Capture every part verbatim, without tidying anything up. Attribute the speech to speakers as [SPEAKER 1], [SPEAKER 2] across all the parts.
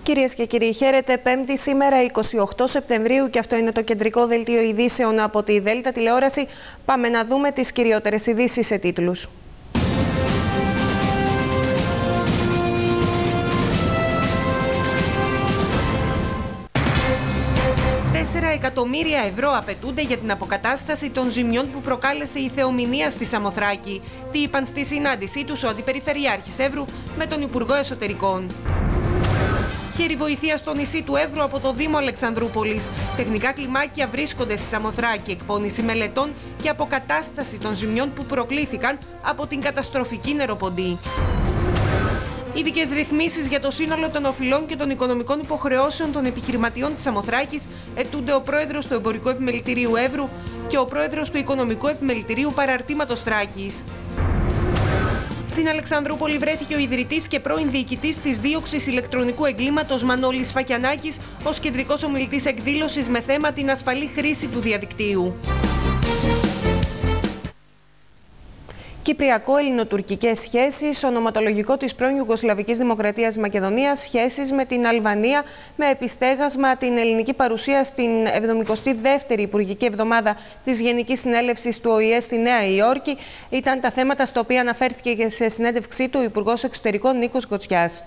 [SPEAKER 1] Κυρίες και κύριοι, χαίρετε. Πέμπτη σήμερα, εικοστή όγδοη Σεπτεμβρίου, και αυτό είναι το κεντρικό δελτίο ειδήσεων από τη Δέλτα Τηλεόραση. Πάμε να δούμε τις κυριότερες ειδήσεις σε τίτλους. τέσσερα εκατομμύρια ευρώ απαιτούνται για την αποκατάσταση των ζημιών που προκάλεσε η θεομηνία στη Σαμοθράκη. Τι είπαν στη συνάντησή τους ο Αντιπεριφερειάρχης Εύρου με τον Υπουργό Εσωτερικών. Χέρι βοηθεία στο νησί του Εύρου από το Δήμο Αλεξανδρούπολης. Τεχνικά κλιμάκια βρίσκονται στη Σαμοθράκη, εκπώνηση μελετών και αποκατάσταση των ζημιών που προκλήθηκαν από την καταστροφική νεροποντή. Ειδικές ρυθμίσεις για το σύνολο των οφειλών και των οικονομικών υποχρεώσεων των επιχειρηματιών της Σαμοθράκης αιτούνται ο πρόεδρος του Εμπορικού Επιμελητηρίου Εύρου και ο πρόεδρος του Οικονομικού Επιμελητηρίου Παραρτήματος Θράκης. Στην Αλεξανδρούπολη βρέθηκε ο ιδρυτής και πρώην διοικητής της δίωξης ηλεκτρονικού εγκλήματος Μανώλης Φακιανάκης ως κεντρικός ομιλητής εκδήλωσης με θέμα την ασφαλή χρήση του διαδικτύου. Κυπριακό-ελληνοτουρκικές σχέσεις, ονοματολογικό της πρώην Ιουγκοσλαβικής Δημοκρατίας Μακεδονίας, σχέσεις με την Αλβανία, με επιστέγασμα την ελληνική παρουσία στην εβδομηκοστή δεύτερη Υπουργική Εβδομάδα της Γενικής Συνέλευσης του Ο Η Ε στη Νέα Υόρκη, ήταν τα θέματα στα οποία αναφέρθηκε και σε συνέντευξή του ο Υπουργός Εξωτερικών Νίκος Γκοτσιάς.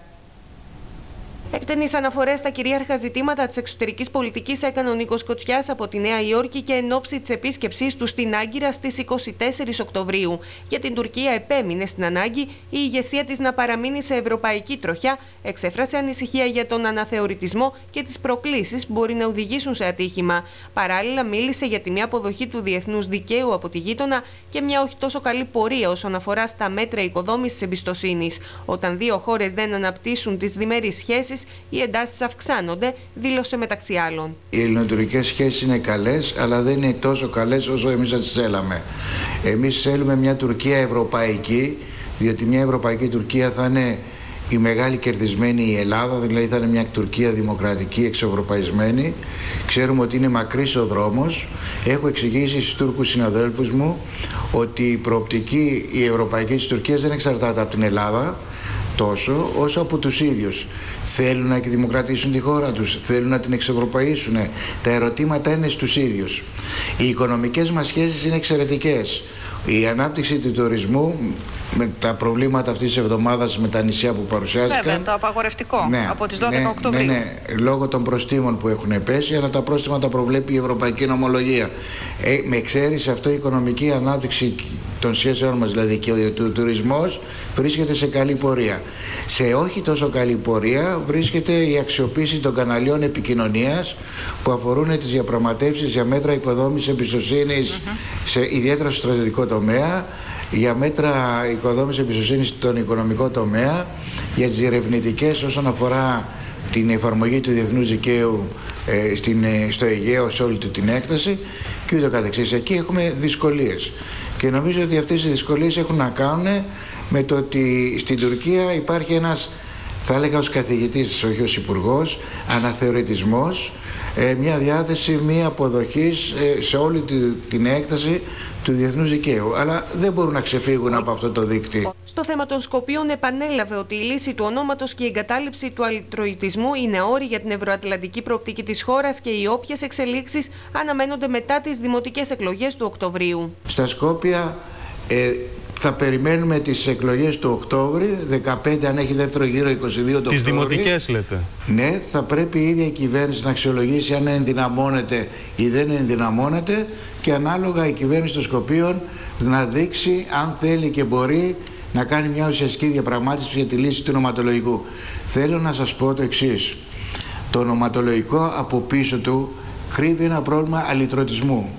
[SPEAKER 1] Εκτενείς αναφορές στα κυρίαρχα ζητήματα της εξωτερικής πολιτικής έκανε ο Νίκος Γκοτσιάς από τη Νέα Υόρκη και εν ώψη της επίσκεψής του στην Άγκυρα στις εικοστή τέταρτη Οκτωβρίου. Για την Τουρκία επέμεινε στην ανάγκη η ηγεσία της να παραμείνει σε ευρωπαϊκή τροχιά, εξέφρασε ανησυχία για τον αναθεωρητισμό και τις προκλήσεις που μπορεί να οδηγήσουν σε ατύχημα. Παράλληλα, μίλησε για τη μη αποδοχή του διεθνούς δικαίου από τη γείτονα και μια όχι τόσο καλή πορεία όσον αφορά στα μέτρα οικοδόμησης εμπιστοσύνης. Όταν δύο χώρες δεν αναπτύσσουν τις διμερείς σχέσεις, οι εντάσεις αυξάνονται, δήλωσε μεταξύ άλλων.
[SPEAKER 2] Οι ελληνοτουρκικές σχέσεις είναι καλές, αλλά δεν είναι τόσο καλές όσο εμείς θα τις θέλαμε. Εμείς θέλουμε μια Τουρκία ευρωπαϊκή, διότι μια ευρωπαϊκή Τουρκία θα είναι η μεγάλη κερδισμένη η Ελλάδα, δηλαδή θα είναι μια Τουρκία δημοκρατική, εξευρωπαϊσμένη. Ξέρουμε ότι είναι μακρύς ο δρόμος. Έχω εξηγήσει στους Τούρκους συναδέλφους μου ότι η προοπτική η ευρωπαϊκή της Τουρκίας δεν εξαρτάται από την Ελλάδα τόσο όσο από τους ίδιους. Θέλουν να δημοκρατήσουν τη χώρα τους, θέλουν να την εξευρωπαίσουν. Τα ερωτήματα είναι στους ίδιους. Οι οικονομικές μας σχέσεις είναι εξαιρετικές. Η ανάπτυξη του τουρισμού, με τα προβλήματα αυτής της εβδομάδας με τα νησιά που παρουσιάστηκαν.
[SPEAKER 3] Βέβαια, το απαγορευτικό
[SPEAKER 2] ναι,
[SPEAKER 3] από τις δώδεκα
[SPEAKER 2] ναι,
[SPEAKER 3] Οκτωβρίου.
[SPEAKER 2] Ναι, ναι, λόγω των προστίμων που έχουν πέσει, αλλά τα πρόστιμα τα προβλέπει η Ευρωπαϊκή Νομολογία. Ε, με εξαίρεση αυτό, η οικονομική ανάπτυξη των σχέσεων μας, δηλαδή και ο τουρισμός, βρίσκεται σε καλή πορεία. Σε όχι τόσο καλή πορεία βρίσκεται η αξιοποίηση των καναλιών επικοινωνίας που αφορούν τις διαπραγματεύσεις για μέτρα οικοδόμησης εμπιστοσύνης, mm-hmm. σε, ιδιαίτερα στο στρατιωτικό τομέα, για μέτρα οικοδόμησης εμπιστοσύνης στον οικονομικό τομέα, για τις διερευνητικές όσον αφορά την εφαρμογή του διεθνούς δικαίου ε, στην, ε, στο Αιγαίο σε όλη του την έκταση και ούτω καθεξής. Εκεί έχουμε δυσκολίες και νομίζω ότι αυτές οι δυσκολίες έχουν να κάνουν με το ότι στην Τουρκία υπάρχει ένας, θα έλεγα ως καθηγητής, όχι ως υπουργός, αναθεωρητισμός, ε, μια διάθεση μη αποδοχής ε, σε όλη την έκταση του διεθνούς δικαίου. Αλλά δεν μπορούν να ξεφύγουν από αυτό το δίκτυο.
[SPEAKER 1] Στο θέμα των Σκοπίων επανέλαβε ότι η λύση του ονόματος και η εγκατάλειψη του αλυτροητισμού είναι όροι για την ευρωατλαντική προοπτική της χώρας και οι όποιες εξελίξεις αναμένονται μετά τις δημοτικές εκλογές του Οκτωβρίου.
[SPEAKER 2] Στα Σκόπια ε, θα περιμένουμε τις εκλογές του Οκτώβρη, δεκαπέντε αν έχει δεύτερο γύρο, είκοσι δύο το
[SPEAKER 4] τις
[SPEAKER 2] Οκτώβρη. Τις
[SPEAKER 4] δημοτικές λέτε.
[SPEAKER 2] Ναι, θα πρέπει η ίδια η κυβέρνηση να αξιολογήσει αν ενδυναμώνεται ή δεν ενδυναμώνεται και ανάλογα η κυβέρνηση των Σκοπίων να δείξει αν θέλει και μπορεί να κάνει μια ουσιαστική διαπραγμάτευση για τη λύση του ονοματολογικού. Θέλω να σας πω το εξής. Το ονοματολογικό από πίσω του κρύβει ένα πρόβλημα αλυτρωτισμού.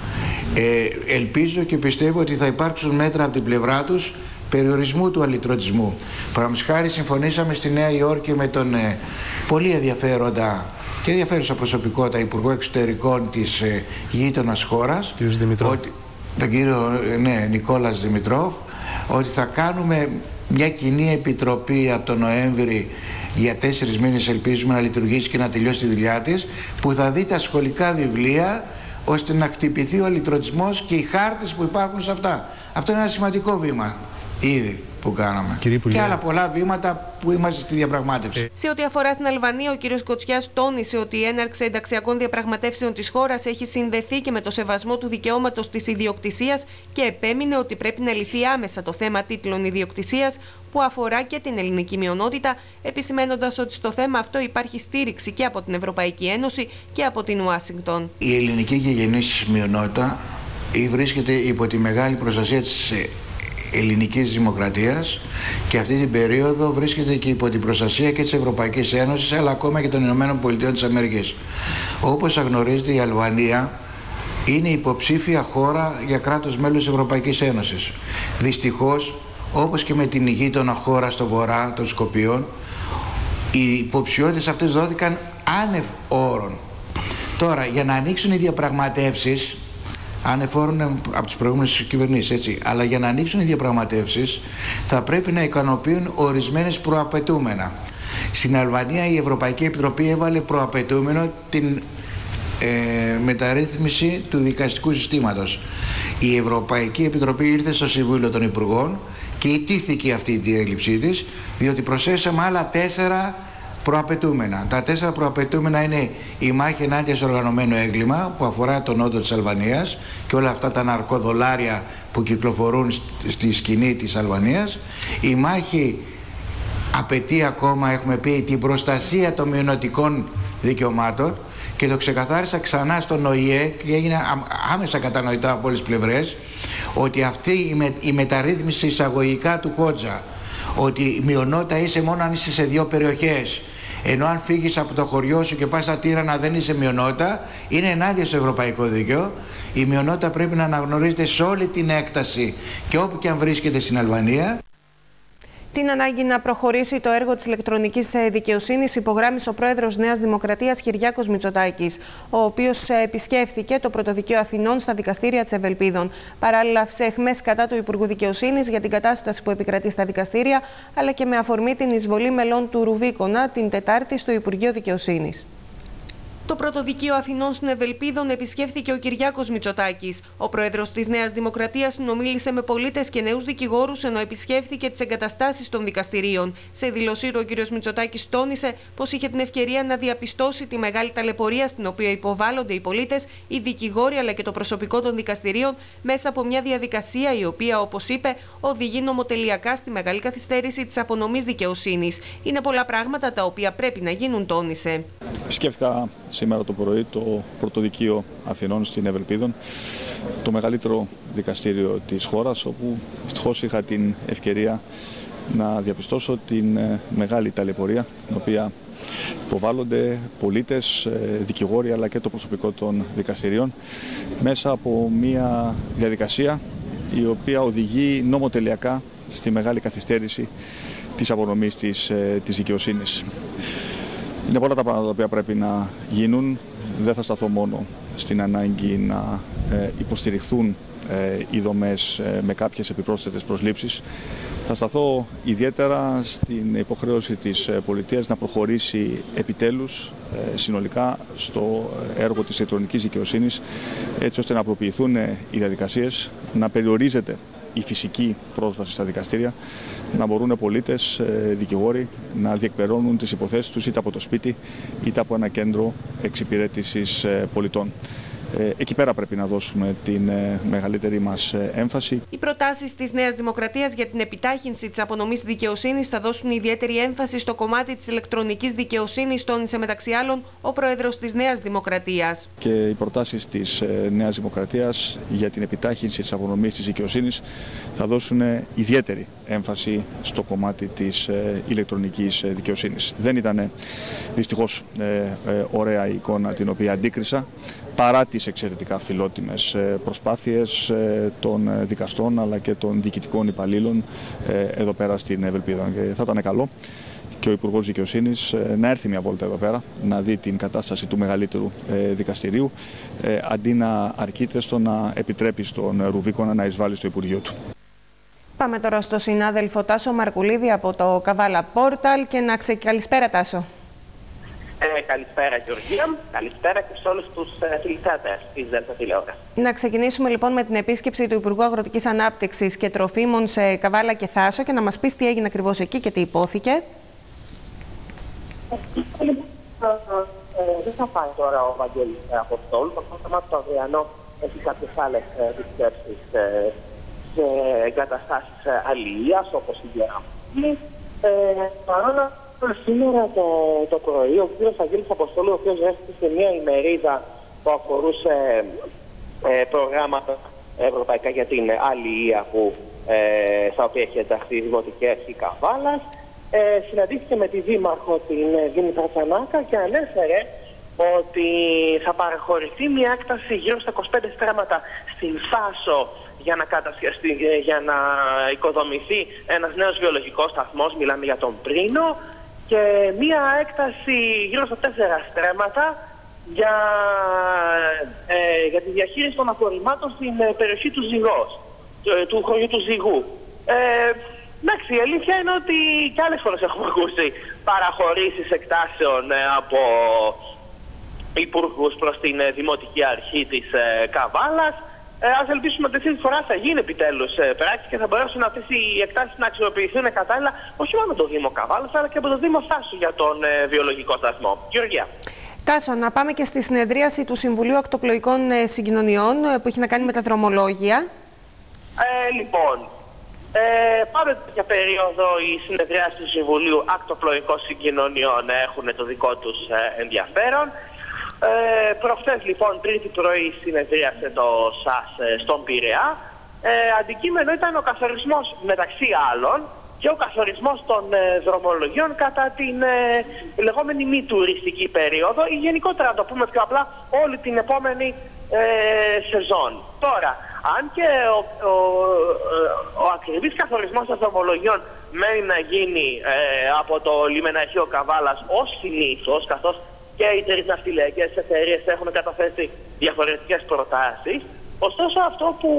[SPEAKER 2] Ε, ελπίζω και πιστεύω ότι θα υπάρξουν μέτρα από την πλευρά τους περιορισμού του αλυτρωτισμού. Παραδείγματος χάρη, συμφωνήσαμε στη Νέα Υόρκη με τον ε, πολύ ενδιαφέροντα και ενδιαφέρουσα προσωπικότητα Υπουργό Εξωτερικών της ε, γείτονας χώρας, ότι, τον κύριο ναι, Νικόλας Δημητρόφ, ότι θα κάνουμε μια κοινή επιτροπή από τον Νοέμβρη για τέσσερις μήνες, ελπίζουμε να λειτουργήσει και να τελειώσει τη δουλειά της, που θα δει τα σχολικά βιβλία ώστε να χτυπηθεί ο αλυτρωτισμός και οι χάρτες που υπάρχουν σε αυτά. Αυτό είναι ένα σημαντικό βήμα ήδη. που κάναμε.
[SPEAKER 3] Υπουργέ,
[SPEAKER 2] και άλλα πολλά βήματα που είμαστε στη διαπραγμάτευση.
[SPEAKER 1] Ε. Σε ό,τι αφορά στην Αλβανία, ο κ. Κοτσιάς τόνισε ότι η έναρξη ενταξιακών διαπραγματεύσεων της χώρας έχει συνδεθεί και με το σεβασμό του δικαιώματος της ιδιοκτησίας και επέμεινε ότι πρέπει να λυθεί άμεσα το θέμα τίτλων ιδιοκτησίας που αφορά και την ελληνική μειονότητα, επισημένοντας ότι στο θέμα αυτό υπάρχει στήριξη και από την Ευρωπαϊκή Ένωση και από την Ουάσιγκτον.
[SPEAKER 2] Η ελληνική γηγενής μειονότητα βρίσκεται υπό τη μεγάλη προστασία της ελληνικής δημοκρατίας και αυτή την περίοδο βρίσκεται και υπό την προστασία και της Ευρωπαϊκής Ένωσης αλλά ακόμα και των Ηνωμένων Πολιτειών της Αμερικής. Όπως γνωρίζετε, η Αλβανία είναι υποψήφια χώρα για κράτος μέλος της Ευρωπαϊκής Ένωσης. Δυστυχώς, όπως και με την γείτονα χώρα στο βορρά των Σκοπίων, οι υποψηφιότητες αυτές δόθηκαν άνευ όρων. Τώρα, για να ανοίξουν οι διαπραγματεύσεις, ανεφόρουν από τις προηγούμενες κυβερνήσεις, έτσι, αλλά για να ανοίξουν οι διαπραγματεύσεις θα πρέπει να ικανοποιούν ορισμένες προαπαιτούμενα. Στην Αλβανία η Ευρωπαϊκή Επιτροπή έβαλε προαπαιτούμενο την ε, μεταρρύθμιση του δικαστικού συστήματος. Η Ευρωπαϊκή Επιτροπή ήρθε στο Συμβούλιο των Υπουργών και ιτήθηκε αυτή η διέλειψή της, διότι προσθέσαμε άλλα τέσσερα προαπαιτούμενα. Τα τέσσερα προαπαιτούμενα είναι η μάχη ενάντια στο οργανωμένο έγκλημα που αφορά τον νότο της Αλβανίας και όλα αυτά τα ναρκοδολάρια που κυκλοφορούν στη σκηνή της Αλβανίας. Η μάχη απαιτεί ακόμα, έχουμε πει, την προστασία των μειονοτικών δικαιωμάτων και το ξεκαθάρισα ξανά στον Ο Η Ε και έγινε άμεσα κατανοητά από όλες τις πλευρές ότι αυτή η, με, η μεταρρύθμιση εισαγωγικά του Χότζα, ότι η μειονότητα είσαι μόνο αν είσαι σε δύο περιοχές, ενώ αν φύγεις από το χωριό σου και πας στα Τύρανα δεν είσαι μειονότητα, είναι ενάντια στο ευρωπαϊκό δίκαιο. Η μειονότητα πρέπει να αναγνωρίζεται σε όλη την έκταση και όπου και αν βρίσκεται στην Αλβανία.
[SPEAKER 1] Την ανάγκη να προχωρήσει το έργο της ηλεκτρονικής δικαιοσύνης υπογράμμισε ο πρόεδρος Νέας Δημοκρατίας Κυριάκος Μητσοτάκης, ο οποίος επισκέφθηκε το Πρωτοδικείο Αθηνών στα δικαστήρια της Ευελπίδων. Παράλληλα, σε αιχμές κατά του Υπουργού Δικαιοσύνης για την κατάσταση που επικρατεί στα δικαστήρια, αλλά και με αφορμή την εισβολή μελών του Ρουβίκονα την Τετάρτη στο Υπουργείο Δικαιοσύνης. Το Πρωτοδικείο Αθηνών στην Ευελπίδων επισκέφθηκε ο Κυριάκος Μητσοτάκης. Ο πρόεδρος της Νέας Δημοκρατίας συνομίλησε με πολίτες και νέους δικηγόρους ενώ επισκέφθηκε τις εγκαταστάσεις των δικαστηρίων. Σε δήλωσή του, ο κ. Μητσοτάκης τόνισε πως είχε την ευκαιρία να διαπιστώσει τη μεγάλη ταλαιπωρία στην οποία υποβάλλονται οι πολίτες, οι δικηγόροι αλλά και το προσωπικό των δικαστηρίων μέσα από μια διαδικασία η οποία, όπως είπε, οδηγεί νομοτελειακά στη μεγάλη καθυστέρηση της απονομής δικαιοσύνης. Είναι πολλά πράγματα τα οποία πρέπει να γίνουν, τόνισε.
[SPEAKER 4] Επισκέφθηκα σήμερα το πρωί το Πρωτοδικείο Αθηνών στην Ευελπίδων, το μεγαλύτερο δικαστήριο της χώρας, όπου ευτυχώς είχα την ευκαιρία να διαπιστώσω την μεγάλη ταλαιπωρία την οποία υποβάλλονται πολίτες, δικηγόροι αλλά και το προσωπικό των δικαστηρίων μέσα από μια διαδικασία η οποία οδηγεί νομοτελειακά στη μεγάλη καθυστέρηση της απονομής της, της δικαιοσύνης. Είναι πολλά τα πράγματα τα οποία πρέπει να γίνουν. Δεν θα σταθώ μόνο στην ανάγκη να ε, υποστηριχθούν ε, οι δομές ε, με κάποιες επιπρόσθετες προσλήψεις. Θα σταθώ ιδιαίτερα στην υποχρέωση της πολιτείας να προχωρήσει επιτέλους ε, συνολικά στο έργο της ηλεκτρονικής δικαιοσύνης, έτσι ώστε να απλοποιηθούν οι διαδικασίες, να περιορίζεται η φυσική πρόσβαση στα δικαστήρια, να μπορούν πολίτες, δικηγόροι να διεκπεραιώνουν τις υποθέσεις τους είτε από το σπίτι είτε από ένα κέντρο εξυπηρέτησης πολιτών. Εκεί πέρα πρέπει να δώσουμε την μεγαλύτερη μας έμφαση.
[SPEAKER 1] Οι προτάσεις της Νέας Δημοκρατίας για την επιτάχυνση της απονομής δικαιοσύνης θα δώσουν ιδιαίτερη έμφαση στο κομμάτι της ηλεκτρονικής δικαιοσύνης, τόνισε μεταξύ άλλων ο πρόεδρος της Νέας Δημοκρατίας.
[SPEAKER 4] Και οι προτάσεις της Νέας Δημοκρατίας για την επιτάχυνση της απονομής της δικαιοσύνης θα δώσουν ιδιαίτερη έμφαση στο κομμάτι της ηλεκτρονικής δικαιοσύνης. Δεν ήταν δυστυχώς ωραία η εικόνα την οποία αντίκρισα, παρά τις εξαιρετικά φιλότιμες προσπάθειες των δικαστών αλλά και των διοικητικών υπαλλήλων εδώ πέρα στην Ευελπίδα. Και θα ήταν καλό και ο Υπουργός Δικαιοσύνης να έρθει μια βόλτα εδώ πέρα, να δει την κατάσταση του μεγαλύτερου δικαστηρίου, αντί να αρκείται στο να επιτρέπει στον Ρουβίκονα να εισβάλλει στο Υπουργείο του.
[SPEAKER 1] Πάμε τώρα στο συνάδελφο Τάσο Μαρκουλίδη από το Καβάλα Πόρταλ και να ξεκαλησπέρα, Τάσο.
[SPEAKER 3] Ε, καλησπέρα Γεωργία, καλησπέρα και σε όλους τους ε, τηλεθεατές της Δέλτα Τηλεόρασης.
[SPEAKER 1] Να ξεκινήσουμε λοιπόν με την επίσκεψη του Υπουργού Αγροτικής Ανάπτυξης και Τροφίμων σε Καβάλα και Θάσο και να μας πεις τι έγινε ακριβώς εκεί και τι υπόθηκε.
[SPEAKER 3] Δεν θα πάει τώρα ο Βαγγέλης Αποστόλου, το θέμα του αυριανό έχει κάποιες άλλες επισκέψεις σε εγκαταστάσεις αλληλείας όπως η Γεραμμή. Παρόλα σήμερα το, το πρωί, ο κ. Βαγγέλης Αποστόλου, ο οποίος βρέθηκε σε μια ημερίδα που αφορούσε ε, προγράμματα ευρωπαϊκά για την αλληλεία, που, ε, στα οποία έχει ενταχθεί δημοτικές ή Καβάλας, ε, συναντήθηκε με τη Δήμαρχο, την Δήμητρα Τσανάκα, και ανέφερε ότι θα παραχωρηθεί μια έκταση γύρω στα είκοσι πέντε στρέμματα στην Θάσο για να, για να οικοδομηθεί ένας νέος βιολογικός σταθμός, μιλάμε για τον Πρίνο, και μία έκταση γύρω στα τέσσερα στρέμματα για, ε, για τη διαχείριση των απορριμμάτων στην ε, περιοχή του Ζυγός, του, του χωριού του Ζυγού. Ε, εντάξει, η αλήθεια είναι ότι και άλλες φορές έχουμε ακούσει παραχωρήσεις εκτάσεων ε, από υπουργούς προς την ε, Δημοτική Αρχή της ε, Καβάλας. Ε, ας ελπίσουμε ότι αυτή τη φορά θα γίνει επιτέλους ε, πράξη και θα μπορέσουν αυτές οι εκτάσεις να αξιοποιηθούν κατάλληλα, όχι μόνο το Δήμο Καβάλας, αλλά και από το Δήμο Θάσου για τον ε, βιολογικό σταθμό. Γεωργία.
[SPEAKER 1] Τάσο, να πάμε και στη συνεδρίαση του Συμβουλίου Ακτοπλοϊκών ε, Συγκοινωνιών ε, που έχει να κάνει με τα δρομολόγια.
[SPEAKER 3] Ε, λοιπόν, ε, πάμε για περίοδο οι συνεδριάσεις του Συμβουλίου Ακτοπλοϊκών Συγκοινωνιών έχουν το δικό τους ε, ενδιαφέρον. Ε, προχθές λοιπόν, τρίτη πρωί, συνεδρίασε το ΣΑΣ ε, στον Πειραιά. Ε, αντικείμενο ήταν ο καθορισμός, μεταξύ άλλων, και ο καθορισμός των ε, δρομολογιών κατά την ε, λεγόμενη μη τουριστική περίοδο, ή γενικότερα, να το πούμε πιο απλά, όλη την επόμενη ε, σεζόν. Τώρα, αν και ο, ο, ο, ο ακριβής καθορισμός των δρομολογιών μένει να γίνει ε, από το λιμεναρχείο Καβάλας ως συνήθως, καθώς και οι τρεις ναυτιλιακές εταιρείες έχουν καταθέσει διαφορετικές προτάσεις. Ωστόσο, αυτό που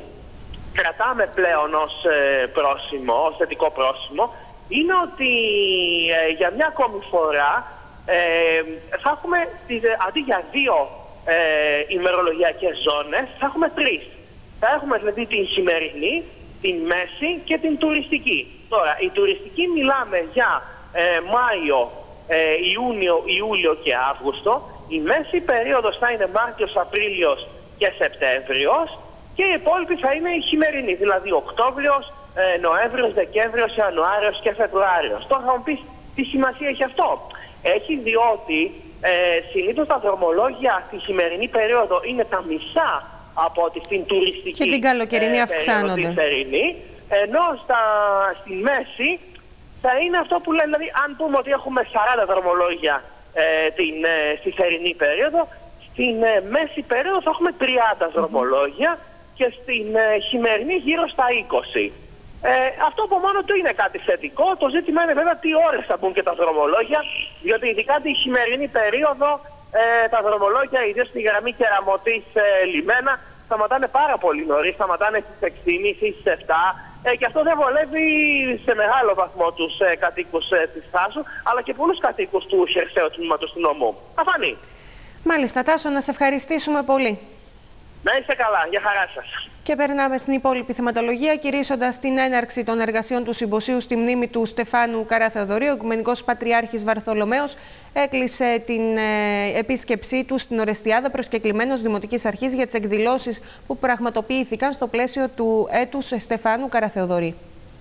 [SPEAKER 3] κρατάμε πλέον ως ε, πρόσημο, ως θετικό πρόσημο, είναι ότι ε, για μια ακόμη φορά ε, θα έχουμε, αντί για δύο ε, ημερολογιακές ζώνες, θα έχουμε τρεις. Θα έχουμε δηλαδή την χειμερινή, την μέση και την τουριστική. Τώρα, η τουριστική μιλάμε για ε, Μάιο, Ε, Ιούνιο, Ιούλιο και Αύγουστο. Η μέση περίοδος θα είναι Μάρτιος, Απρίλιος και Σεπτέμβριος, και η υπόλοιπη θα είναι η χειμερινή, δηλαδή Οκτώβριος, ε, Νοέμβριος, Δεκέμβριος, Ιανουάριος και Φεβρουάριος. Τώρα θα μου πεις, τι σημασία έχει αυτό? Έχει, διότι ε, συνήθως τα δρομολόγια στη χειμερινή περίοδο είναι τα μισά από ότι στην τουριστική,
[SPEAKER 1] και την καλοκαιρινή
[SPEAKER 3] ε,
[SPEAKER 1] αυξάνονται,
[SPEAKER 3] περίοδο, τη θερινή, ενώ στα, στη μέση θα είναι αυτό που λένε, δηλαδή αν πούμε ότι έχουμε σαράντα δρομολόγια ε, την, ε, στη θερινή περίοδο, στην ε, μέση περίοδο θα έχουμε τριάντα δρομολόγια και στην ε, χειμερινή γύρω στα είκοσι. Ε, αυτό από μόνο του είναι κάτι θετικό. Το ζήτημα είναι βέβαια τι ώρες θα μπουν και τα δρομολόγια, διότι ειδικά τη χειμερινή περίοδο ε, τα δρομολόγια, ιδίως στη γραμμή Κεραμωτής ε, Λιμένα, σταματάνε πάρα πολύ νωρίς, σταματάνε στις έξι και μισή, στις επτά. Ε, και αυτό δεν βολεύει σε μεγάλο βαθμό τους ε, κατοίκους ε, της Θάσου, αλλά και πολλούς κατοίκους του χερσαίου τμήματος του νομού. Θα φανεί.
[SPEAKER 1] Μάλιστα, Τάσο, να σε ευχαριστήσουμε πολύ.
[SPEAKER 3] Να είστε καλά, για χαρά σας.
[SPEAKER 1] Και περνάμε στην υπόλοιπη θεματολογία, κηρύσσοντας την έναρξη των εργασιών του συμποσίου στη μνήμη του Στεφάνου Καραθεοδωρίου. Ο Οικουμενικός Πατριάρχης Βαρθολομαίος έκλεισε την ε, επίσκεψή του στην Ορεστιάδα, προσκεκλημένος Δημοτικής Αρχής, για τις εκδηλώσεις που πραγματοποιήθηκαν στο πλαίσιο του έτους Στεφάνου Καραθεοδωρή.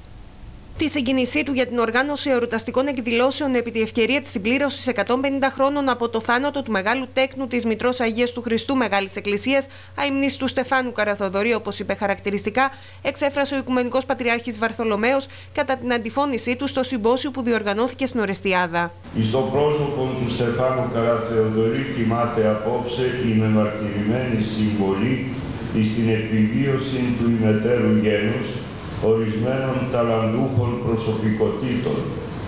[SPEAKER 1] Τη συγκίνησή του για την οργάνωση εορταστικών εκδηλώσεων επί τη ευκαιρία της συμπλήρωσης εκατόν πενήντα χρόνων από το θάνατο του μεγάλου τέκνου της Μητρός Αγίας του Χριστού Μεγάλης Εκκλησίας, αημνής του Στεφάνου Καραθεοδωρή, όπως είπε χαρακτηριστικά, εξέφρασε ο Οικουμενικός Πατριάρχης Βαρθολομαίος κατά την αντιφώνησή του στο συμπόσιο που διοργανώθηκε στην Ορεστιάδα.
[SPEAKER 5] Στο πρόσωπο του Στεφάνου Καραθεοδωρή κοιμάται απόψε η μεμαρτυρημένη συμβολή στην επιβίωση του ημετέρου γένους ορισμένων ταλαντούχων προσωπικότητων,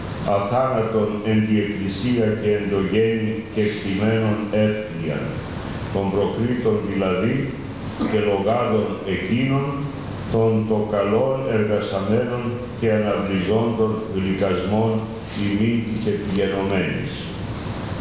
[SPEAKER 5] αθάνατον εν τη Εκκλησία και εν το γέννη και κτημένων εύκολιαν, των προκρίτων δηλαδή και λογάδων εκείνων, των το καλών εργασαμένων και αναβληζόντων γλυκασμών ημί της επιγενωμένης.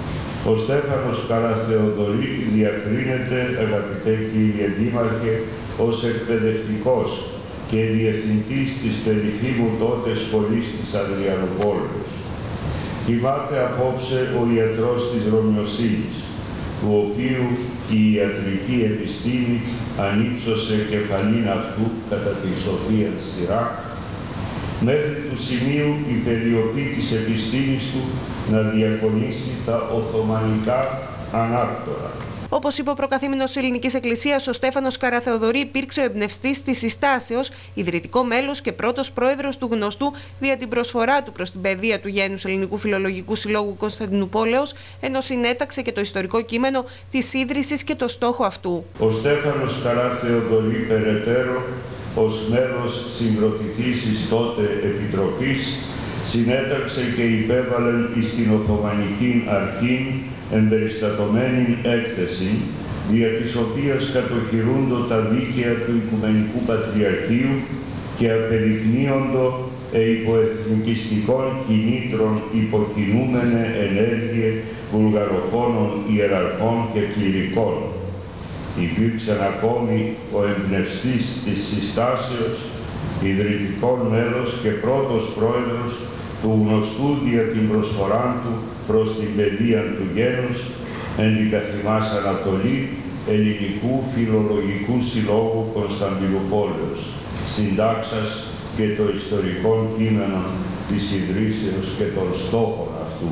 [SPEAKER 5] Ο Στέφανος Καραθεοδωρή διακρίνεται, αγαπητέ κύριε Δήμαρχε, ως εκπαιδευτικός και διευθυντής της περίφημου τότε σχολής της Αδριανούπολης. Κοιμάται απόψε ο ιατρός της Ρωμιοσύνης, του οποίου η ιατρική επιστήμη ανύψωσε κεφαλήν αυτού κατά τη Σοφία σειρά, μέχρι του σημείου η περιοπή της επιστήμης του να διακονήσει τα Οθωμανικά ανάκτορα.
[SPEAKER 1] Όπως είπε ο προκαθήμενος της Ελληνικής Εκκλησίας, ο Στέφανος Καραθεοδωρή υπήρξε ο εμπνευστής της συστάσεως, ιδρυτικό μέλος και πρώτος πρόεδρος του γνωστού δια την προσφορά του προς την παιδεία του γένους Ελληνικού Φιλολογικού Συλλόγου Κωνσταντινουπόλεως, ενώ συνέταξε και το ιστορικό κείμενο της ίδρυσης και το στόχο αυτού.
[SPEAKER 5] Ο Στέφανος Καραθεοδωρή περαιτέρω, ως μέλος συγκροτηθήσης τότε Επιτροπής, συνέταξε και υπέβαλε εις την Οθωμανική Αρχή εμπεριστατωμένη έκθεση, δια της οποίας κατοχυρούντο τα δίκαια του Οικουμενικού Πατριαρχείου και απεδεικνύοντο ε υποεθνικιστικών κινήτρων υποκινούμενε ενέργειε βουλγαροφώνων ιεραρχών και κληρικών. Υπήρξαν ακόμη ο εμπνευστής της συστάσεως, ιδρυτικών μέλος και πρώτος πρόεδρος του γνωστού δια την προσφορά του προς την παιδεία του γένους, ενδικαθημάς Ανατολή, Ελληνικού Φιλολογικού Συλλόγου Κωνσταντινουπόλεως, συντάξας και το ιστορικό κείμενο της ιδρύσεως και των στόχων αυτού.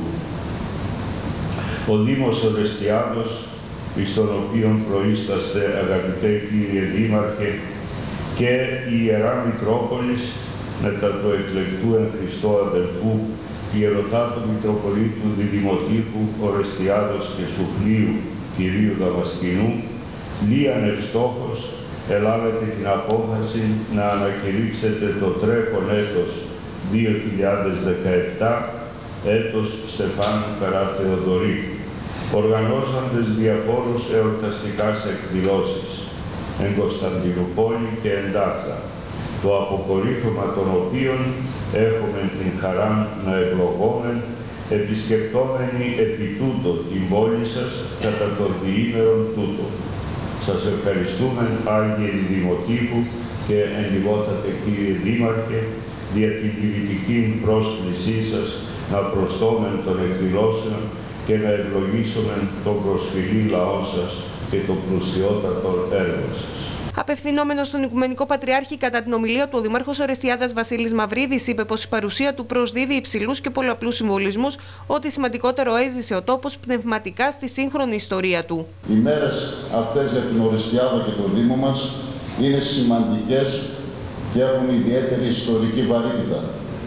[SPEAKER 5] Ο Δήμος Ορεστιάδος, εις τον οποίον προείσταστε, αγαπητέ κύριε Δήμαρχε, και η Ιερά Μητρόπολης, μετά το εκλεκτού εν Χριστώ αδελφού, η ερωτά του Μητροπολίτου Διδημοτήχου Ορεστιάδος και Σουφλίου κυρίου Δαμασκηνού, λίαν ευστόχος ελάβετε την απόφαση να ανακηρύξετε το τρέχον έτος δύο χιλιάδες δεκαεπτά έτος Στεφάνου Καραθεοδωρή, οργανώσαντες διαφόρους εορταστικάς εκδηλώσεις εν Κωνσταντινουπόλη και εν Τάρθα, το αποκορύφωμα των οποίων έχουμε την χαρά να ευλογόμεν, επισκεπτόμενοι επί τούτο την πόλη σας κατά το διήμερον τούτο. Σας ευχαριστούμε, Άγιε Δημοτήχου και εντυπώτατε κύριε Δήμαρχε, δια την τιμητική πρόσκλησή σας να προστόμεν των εκδηλώσεων και να ευλογήσουμε τον προσφυλή λαό σας και το πλουσιότατο έργο σας.
[SPEAKER 1] Απευθυνόμενος στον Οικουμενικό Πατριάρχη κατά την ομιλία του, ο Δήμαρχος Ορεστιάδας Βασίλης Μαυρίδης είπε πως η παρουσία του προσδίδει υψηλούς και πολλαπλούς συμβολισμούς, ότι σημαντικότερο έζησε ο τόπος πνευματικά στη σύγχρονη ιστορία του.
[SPEAKER 6] Οι μέρες αυτές για την Ορεστιάδα και το Δήμο μας είναι σημαντικές και έχουν ιδιαίτερη ιστορική βαρύτητα.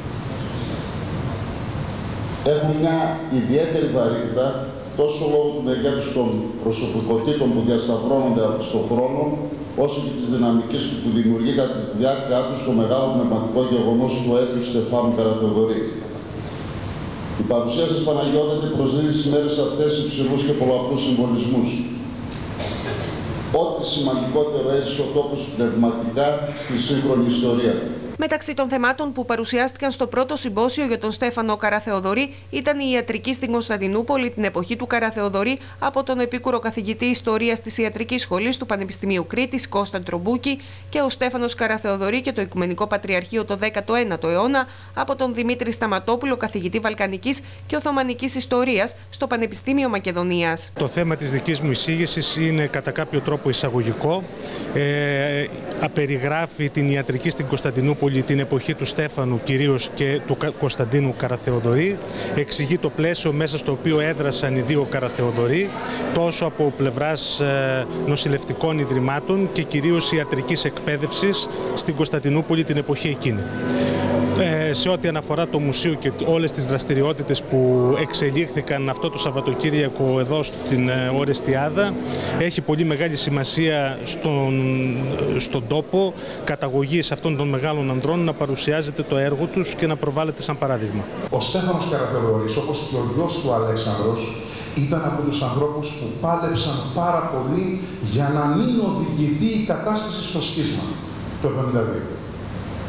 [SPEAKER 6] Έχουν μια ιδιαίτερη βαρύτητα τόσο λόγω του μεγέθους των προσωπικότητων που διασταυρώνονται στον χρόνο, όσο και της δυναμικής του που δημιουργεί κατά τη διάρκεια του στο μεγάλο πνευματικό γεγονός του έθνους Στεφάνου Καραθεοδωρή. Η παρουσία σας, Παναγιώτατε, προσδίδει στις μέρες αυτές υψηλούς και πολλαπλούς συμβολισμούς. Ό,τι σημαντικότερο έζησε ο τόπος πνευματικά στη σύγχρονη ιστορία.
[SPEAKER 1] Μεταξύ των θεμάτων που παρουσιάστηκαν στο πρώτο συμπόσιο για τον Στέφανο Καραθεοδωρή ήταν η ιατρική στην Κωνσταντινούπολη την εποχή του Καραθεοδωρή από τον επίκουρο καθηγητή Ιστορίας της Ιατρικής Σχολής του Πανεπιστημίου Κρήτης Κώστα Τρομπούκη και ο Στέφανος Καραθεοδωρή και το Οικουμενικό Πατριαρχείο το δέκατο ένατο αιώνα από τον Δημήτρη Σταματόπουλο, καθηγητή Βαλκανικής και Οθωμανικής Ιστορίας στο Πανεπιστήμιο Μακεδονίας.
[SPEAKER 7] Το θέμα της δικής μου εισήγησης είναι κατά κάποιο τρόπο εισαγωγικό. Ε, απεριγράφει την ιατρική στην Κωνσταντινούπολη την εποχή του Στέφανου κυρίως και του Κωνσταντίνου Καραθεοδωρή. Εξηγεί το πλαίσιο μέσα στο οποίο έδρασαν οι δύο Καραθεοδωροί, τόσο από πλευράς νοσηλευτικών ιδρυμάτων και κυρίως ιατρικής εκπαίδευσης στην Κωνσταντινούπολη την εποχή εκείνη. Ε, σε ό,τι αναφορά το μουσείο και όλες τις δραστηριότητες που εξελίχθηκαν αυτό το Σαββατοκύριακο εδώ στην Ορεστιάδα, έχει πολύ μεγάλη σημασία στον, στον τόπο καταγωγής αυτών των μεγάλων ανδρών να παρουσιάζεται το έργο τους και να προβάλλεται σαν παράδειγμα.
[SPEAKER 8] Ο Στέφανος Καραθεοδωρής, όπως και ο γιος του Αλέξανδρος, ήταν από τους ανθρώπους που πάλεψαν πάρα πολύ για να μην οδηγηθεί η κατάσταση στο σχίσμα το εβδομήντα δύο.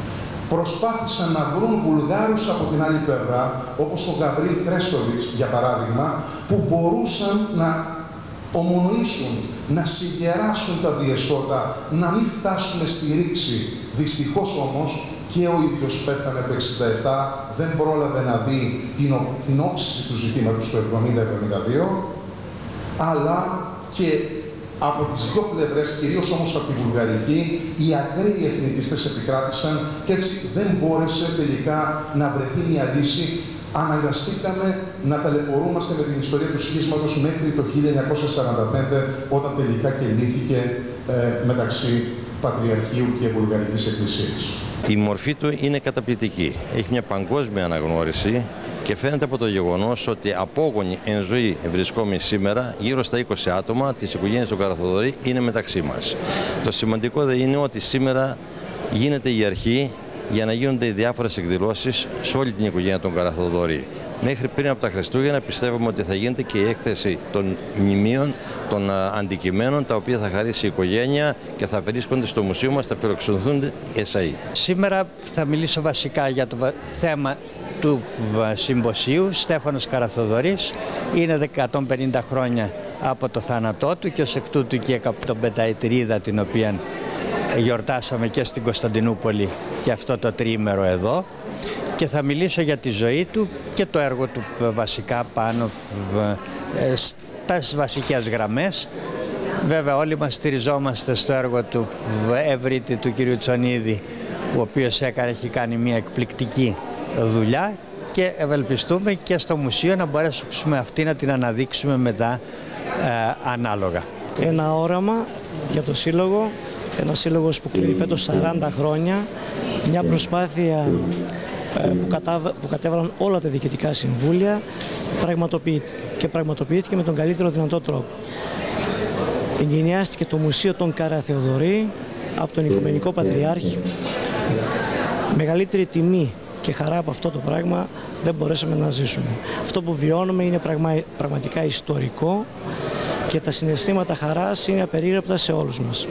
[SPEAKER 8] προσπάθησαν να βρουν Βουλγάρους από την άλλη πλευρά, όπως ο Γκαμπρίλ Κρέσοβιτς, για παράδειγμα, που μπορούσαν να ομονοήσουν, να συγκεράσουν τα διεσώτα, να μην φτάσουν στη ρήξη. Δυστυχώς όμως, και ο ίδιος πέθανε το εξήντα επτά, δεν πρόλαβε να δει την, την όψηση του ζητήματος του εβδομήντα εβδομήντα δύο, αλλά και από τις δύο πλευρές, κυρίως όμως από τη βουλγαρική, οι ακραίοι εθνικιστές επικράτησαν και έτσι δεν μπόρεσε τελικά να βρεθεί μια λύση. Αναγκαστήκαμε να ταλαιπωρούμαστε με την ιστορία του σχίσματος μέχρι το χίλια εννιακόσια σαράντα πέντε, όταν τελικά και λύθηκε ε, μεταξύ Πατριαρχείου και Βουλγαρικής Εκκλησίας.
[SPEAKER 9] Η μορφή του είναι καταπληκτική. Έχει μια παγκόσμια αναγνώριση και φαίνεται από το γεγονός ότι απόγονοι εν ζωή βρισκόμενοι σήμερα, γύρω στα είκοσι άτομα της οικογένειας του Καραθοδωρή, είναι μεταξύ μας. Το σημαντικό δεν είναι ότι σήμερα γίνεται η αρχή για να γίνονται οι διάφορες εκδηλώσεις σε όλη την οικογένεια των Καραθοδωρή. Μέχρι πριν από τα Χριστούγεννα πιστεύουμε ότι θα γίνεται και η έκθεση των μνημείων, των αντικειμένων, τα οποία θα χαρίσει η οικογένεια και θα βρίσκονται στο μουσείο μας, θα φιλοξενηθούν εσαΐ.
[SPEAKER 10] Σήμερα θα μιλήσω βασικά για το θέμα του συμποσίου. Στέφανος Καραθοδωρής είναι εκατόν πενήντα χρόνια από το θάνατό του και ως εκ τούτου και εκατομπενταετηρίδα την οποία γιορτάσαμε και στην Κωνσταντινούπολη και αυτό το τριήμερο εδώ, και θα μιλήσω για τη ζωή του και το έργο του βασικά πάνω στις βασικές γραμμές. Βέβαια όλοι μας στηριζόμαστε στο έργο του ευρύτη του κ. Τσονίδη, ο οποίος έχει κάνει μια εκπληκτική δουλειά και ευελπιστούμε και στο μουσείο να μπορέσουμε αυτή να την αναδείξουμε μετά ε, ανάλογα.
[SPEAKER 11] Ένα όραμα για το Σύλλογο, ένα σύλλογος που κλείνει φέτος σαράντα χρόνια, μια προσπάθεια που, κατάβα, που κατέβαλαν όλα τα διοικητικά συμβούλια, πραγματοποιήθηκε και πραγματοποιήθηκε με τον καλύτερο δυνατό τρόπο. Εγκαινιάστηκε το Μουσείο των Καραθεοδωρή από τον Οικουμενικό Πατριάρχη. Μεγαλύτερη τιμή και χαρά από αυτό το πράγμα δεν μπορέσαμε να ζήσουμε. Αυτό που βιώνουμε είναι πραγμα, πραγματικά ιστορικό και τα συναισθήματα χαράς είναι απερίγραπτα σε όλους μας.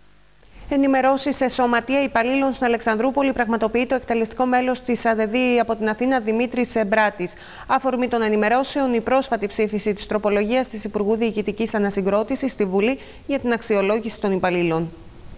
[SPEAKER 1] Ενημερώσεις σε σωματεία υπαλλήλων στην Αλεξανδρούπολη πραγματοποιεί το εκτελεστικό μέλος της ΑΔΔ από την Αθήνα, Δημήτρης Μπράτης. Αφορμή των ενημερώσεων, η πρόσφατη ψήφιση της τροπολογίας της Υπουργού Διοικητικής Ανασυγκρότησης στη Βουλή για την αξιολόγηση των υπαλλήλων.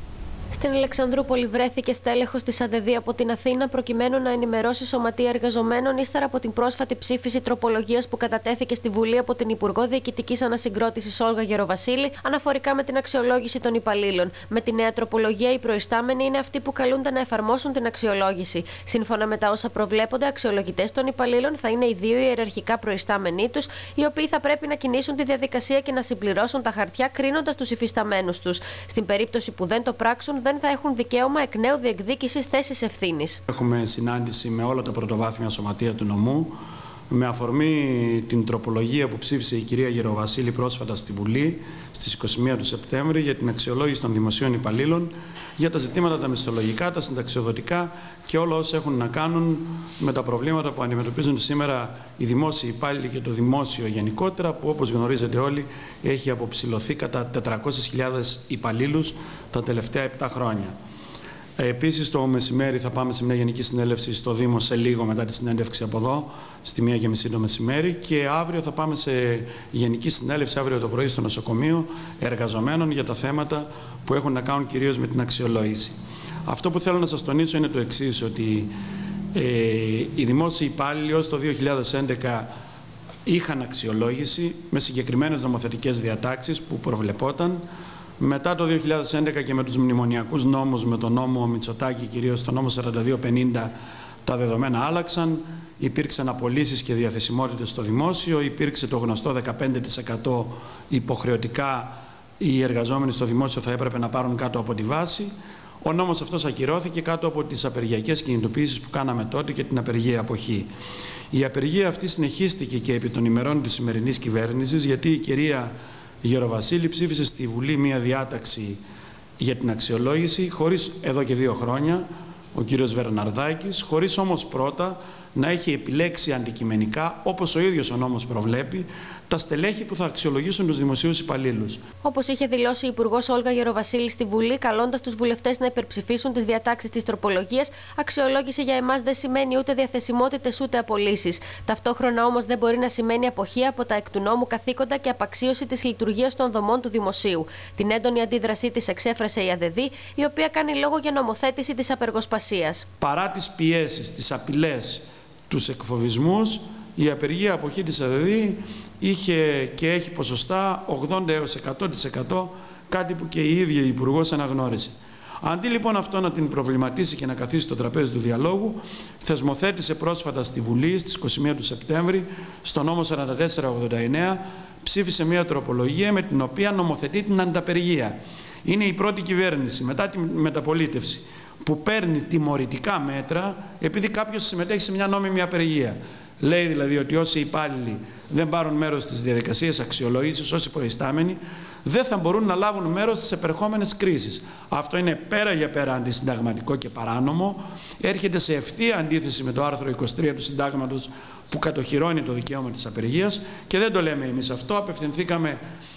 [SPEAKER 12] Στην Αλεξανδρούπολη βρέθηκε στέλεχος της ΑΔΔ από την Αθήνα προκειμένου να ενημερώσει σωματεία εργαζομένων ύστερα από την πρόσφατη ψήφιση τροπολογίας που κατατέθηκε στη Βουλή από την Υπουργό Διοικητικής Ανασυγκρότησης Όλγα Γεροβασίλη αναφορικά με την αξιολόγηση των υπαλλήλων. Με τη νέα τροπολογία, οι προϊστάμενοι είναι αυτοί που καλούνται να εφαρμόσουν την αξιολόγηση. Σύμφωνα με τα όσα προβλέπονται, αξιολογητές των υπαλλήλων θα είναι οι δύο ιεραρχικά προϊστάμενοι τους, οι οποίοι θα πρέπει να κινήσουν τη διαδικασία και να συμπληρώσουν τα χαρτιά κρίνοντας τους υφισταμένους τους. Στην περίπτωση που δεν το πράξουν, δεν θα έχουν δικαίωμα εκ νέου διεκδίκησης θέσης ευθύνης.
[SPEAKER 13] Έχουμε συνάντηση με όλα τα πρωτοβάθμια σωματεία του νομού με αφορμή την τροπολογία που ψήφισε η κυρία Γεροβασίλη πρόσφατα στη Βουλή στις είκοσι μία του Σεπτέμβρη για την αξιολόγηση των δημοσίων υπαλλήλων για τα ζητήματα τα μισθολογικά, τα συνταξιοδοτικά και όλα όσα έχουν να κάνουν με τα προβλήματα που αντιμετωπίζουν σήμερα οι δημόσιοι υπάλληλοι και το δημόσιο γενικότερα, που όπως γνωρίζετε όλοι έχει αποψηλωθεί κατά τετρακόσιες χιλιάδες υπαλλήλους τα τελευταία επτά χρόνια. Επίσης, το μεσημέρι θα πάμε σε μια γενική συνέλευση στο Δήμο σε λίγο μετά τη συνέντευξη από εδώ, στη μία και μισή το μεσημέρι, και αύριο θα πάμε σε γενική συνέλευση αύριο το πρωί στο νοσοκομείο εργαζομένων για τα θέματα που έχουν να κάνουν κυρίως με την αξιολόγηση. Αυτό που θέλω να σας τονίσω είναι το εξής, ότι ε, οι δημόσιοι υπάλληλοι ως το δύο χιλιάδες έντεκα είχαν αξιολόγηση με συγκεκριμένες νομοθετικές διατάξεις που προβλεπόταν. Μετά το δύο χιλιάδες έντεκα και με τους μνημονιακούς νόμους, με τον νόμο Μητσοτάκη, κυρίως τον νόμο σαράντα δύο πενήντα, τα δεδομένα άλλαξαν, υπήρξαν απολύσεις και διαθεσιμότητες στο δημόσιο, υπήρξε το γνωστό δεκαπέντε τοις εκατό υποχρεωτικά οι εργαζόμενοι στο δημόσιο θα έπρεπε να πάρουν κάτω από τη βάση. Ο νόμος αυτός ακυρώθηκε κάτω από τις απεργιακές κινητοποιήσεις που κάναμε τότε και την απεργία αποχή. Η απεργία αυτή συνεχίστηκε και επί των ημερών της σημερινής κυβέρνησης, γιατί η κυρία Γεροβασίλη ψήφισε στη Βουλή μία διάταξη για την αξιολόγηση, χωρίς εδώ και δύο χρόνια, ο κύριος Βερναρδάκης, χωρίς όμως πρώτα να έχει επιλέξει αντικειμενικά, όπως ο ίδιος ο νόμος προβλέπει, τα στελέχη που θα αξιολογήσουν τους δημοσίους υπαλλήλους.
[SPEAKER 12] Όπως είχε δηλώσει η Υπουργός Όλγα Γεροβασίλη στη Βουλή, καλώντας τους βουλευτές να υπερψηφίσουν τις διατάξεις της τροπολογίας, αξιολόγηση για εμάς δεν σημαίνει ούτε διαθεσιμότητες ούτε απολύσεις. Ταυτόχρονα όμως δεν μπορεί να σημαίνει αποχή από τα εκ του νόμου καθήκοντα και απαξίωση της λειτουργίας των δομών του δημοσίου. Την έντονη αντίδρασή της εξέφρασε η ΑΔΕΔΗ, η οποία κάνει λόγο για νομοθέτηση της απεργοσπασίας.
[SPEAKER 13] Παρά τις πιέσεις, τις απειλές, τους εκφοβισμούς, η απεργία αποχή της ΑΔΕΔΗ είχε και έχει ποσοστά ογδόντα έως εκατό τοις εκατό, κάτι που και η ίδια η Υπουργός αναγνώρισε. Αντί λοιπόν αυτό να την προβληματίσει και να καθίσει στο τραπέζι του διαλόγου, θεσμοθέτησε πρόσφατα στη Βουλή στις είκοσι μία του Σεπτέμβρη, στο νόμο σαράντα τέσσερα ογδόντα εννέα, ψήφισε μια τροπολογία με την οποία νομοθετεί την ανταπεργία. Είναι η πρώτη κυβέρνηση μετά τη μεταπολίτευση που παίρνει τιμωρητικά μέτρα επειδή κάποιος συμμετέχει σε μια νόμιμη απεργία. Λέει δηλαδή ότι όσοι υπάλληλοι δεν πάρουν μέρος στις διαδικασίες αξιολόγησης, όσοι προϊστάμενοι, δεν θα μπορούν να λάβουν μέρος στις επερχόμενες κρίσεις. Αυτό είναι πέρα για πέρα αντισυνταγματικό και παράνομο. Έρχεται σε ευθεία αντίθεση με το άρθρο είκοσι τρία του Συντάγματος που κατοχυρώνει το δικαίωμα της απεργίας, και δεν το λέμε εμείς αυτό. Απευθυνθήκαμε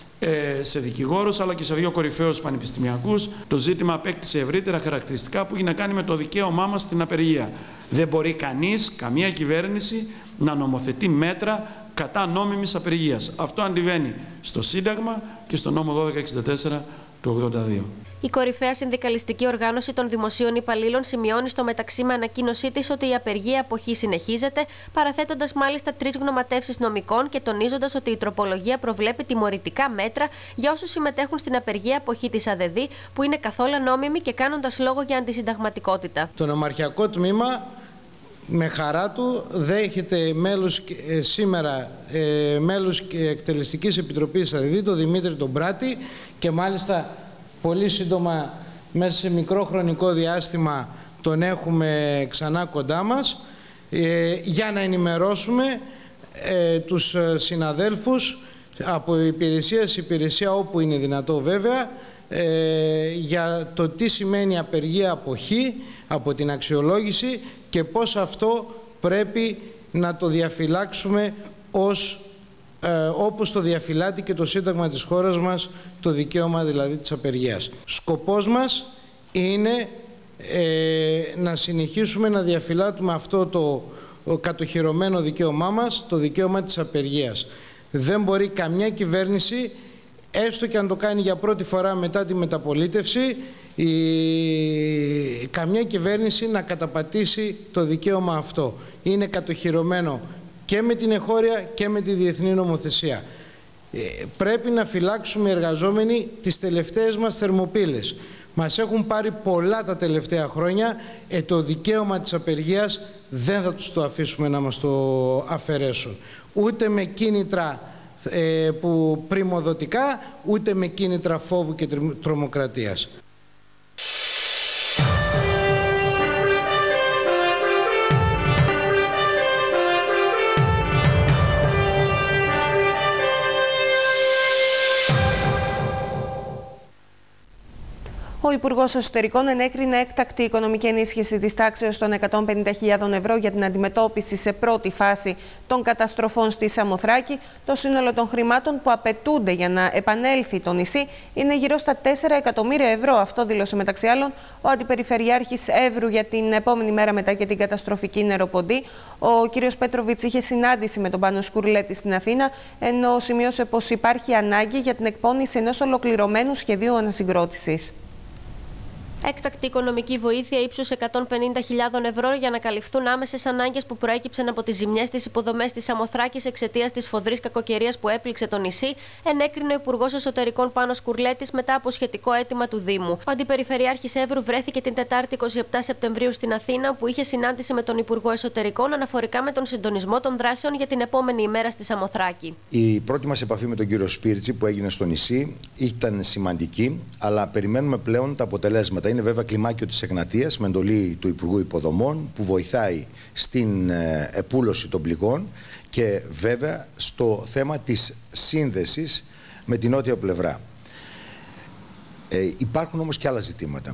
[SPEAKER 13] σε δικηγόρους αλλά και σε δύο κορυφαίους πανεπιστημιακούς. Το ζήτημα απέκτησε ευρύτερα χαρακτηριστικά που έχει να κάνει με το δικαίωμά μας στην απεργία. Δεν μπορεί κανείς, καμία κυβέρνηση, να νομοθετεί μέτρα κατά νόμιμης απεργίας. Αυτό αντιβαίνει στο Σύνταγμα και στο νόμο δώδεκα εξήντα τέσσερα του ογδόντα δύο.
[SPEAKER 12] Η κορυφαία συνδικαλιστική οργάνωση των δημοσίων υπαλλήλων σημειώνει στο μεταξύ με ανακοίνωσή της ότι η απεργία αποχή συνεχίζεται, παραθέτοντας μάλιστα τρεις γνωματεύσεις νομικών και τονίζοντας ότι η τροπολογία προβλέπει τιμωρητικά μέτρα για όσους συμμετέχουν στην απεργία αποχή της ΑΔΕΔΗ, που είναι καθόλου νόμιμη, και κάνοντας λόγο για αντισυνταγματικότητα.
[SPEAKER 14] Το νομαρχιακό τμήμα με χαρά του δέχεται μέλος, ε, σήμερα ε, μέλος εκτελεστικής επιτροπής ΑΔΕΔΗ, τον Δημήτρη τον Πράτη, και μάλιστα πολύ σύντομα, μέσα σε μικρό χρονικό διάστημα, τον έχουμε ξανά κοντά μας, ε, για να ενημερώσουμε ε, τους συναδέλφους από υπηρεσία σε υπηρεσία, όπου είναι δυνατό βέβαια, ε, για το τι σημαίνει απεργία αποχή από την αξιολόγηση και πώς αυτό πρέπει να το διαφυλάξουμε ως Ε, όπως το διαφυλάττει και το Σύνταγμα της χώρας μας, το δικαίωμα δηλαδή της απεργίας. Σκοπός μας είναι ε, να συνεχίσουμε να διαφυλάττουμε αυτό το κατοχυρωμένο δικαίωμά μας, το δικαίωμα της απεργίας. Δεν μπορεί καμιά κυβέρνηση, έστω και αν το κάνει για πρώτη φορά μετά τη μεταπολίτευση, η, καμιά κυβέρνηση να καταπατήσει το δικαίωμα αυτό. Είναι κατοχυρωμένο και με την εχώρια και με τη διεθνή νομοθεσία. Ε, πρέπει να φυλάξουμε οι εργαζόμενοι τις τελευταίες μας θερμοπύλες. Μας έχουν πάρει πολλά τα τελευταία χρόνια. Ε, το δικαίωμα της απεργίας δεν θα τους το αφήσουμε να μας το αφαιρέσουν. Ούτε με κίνητρα ε, που πριμοδοτικά, ούτε με κίνητρα φόβου και τρομοκρατίας.
[SPEAKER 1] Ο Υπουργός Εσωτερικών ενέκρινε έκτακτη οικονομική ενίσχυση της τάξεως των εκατόν πενήντα χιλιάδων ευρώ για την αντιμετώπιση σε πρώτη φάση των καταστροφών στη Σαμοθράκη. Το σύνολο των χρημάτων που απαιτούνται για να επανέλθει το νησί είναι γύρω στα τέσσερα εκατομμύρια ευρώ. Αυτό δήλωσε μεταξύ άλλων ο Αντιπεριφερειάρχης Εύρου για την επόμενη μέρα μετά και την καταστροφική νεροποντή. Ο κ. Πέτροβιτς είχε συνάντηση με τον Πάνο Σκουρλέτη στην Αθήνα, ενώ σημείωσε πως υπάρχει ανάγκη για την εκπόνηση ενός ολοκληρωμένου σχεδίου ανασυγκρότησης.
[SPEAKER 12] Έκτακτη οικονομική βοήθεια ύψους εκατόν πενήντα χιλιάδων ευρώ για να καλυφθούν άμεσες ανάγκες που προέκυψαν από τις ζημιές στις υποδομές της Σαμοθράκης εξαιτίας της φοδρής κακοκαιρίας που έπληξε το νησί, ενέκρινε ο Υπουργός Εσωτερικών Πάνος Κουρλέτης μετά από σχετικό αίτημα του Δήμου. Ο Αντιπεριφερειάρχης Εύρου βρέθηκε την Τετάρτη εικοστή εβδόμη Σεπτεμβρίου στην Αθήνα, που είχε συνάντηση με τον Υπουργό Εσωτερικών αναφορικά με τον συντονισμό των δράσεων για την επόμενη ημέρα στη Σαμοθράκη.
[SPEAKER 15] Η πρώτη μας επαφή με τον κύριο Σπίρτση που έγινε στο νησί ήταν σημαντική, αλλά περιμένουμε πλέον τα αποτελέσματα. Είναι βέβαια κλιμάκιο της Εγνατίας με εντολή του Υπουργού Υποδομών που βοηθάει στην ε, επούλωση των πληγών και βέβαια στο θέμα της σύνδεσης με την νότια πλευρά. Ε, υπάρχουν όμως και άλλα ζητήματα.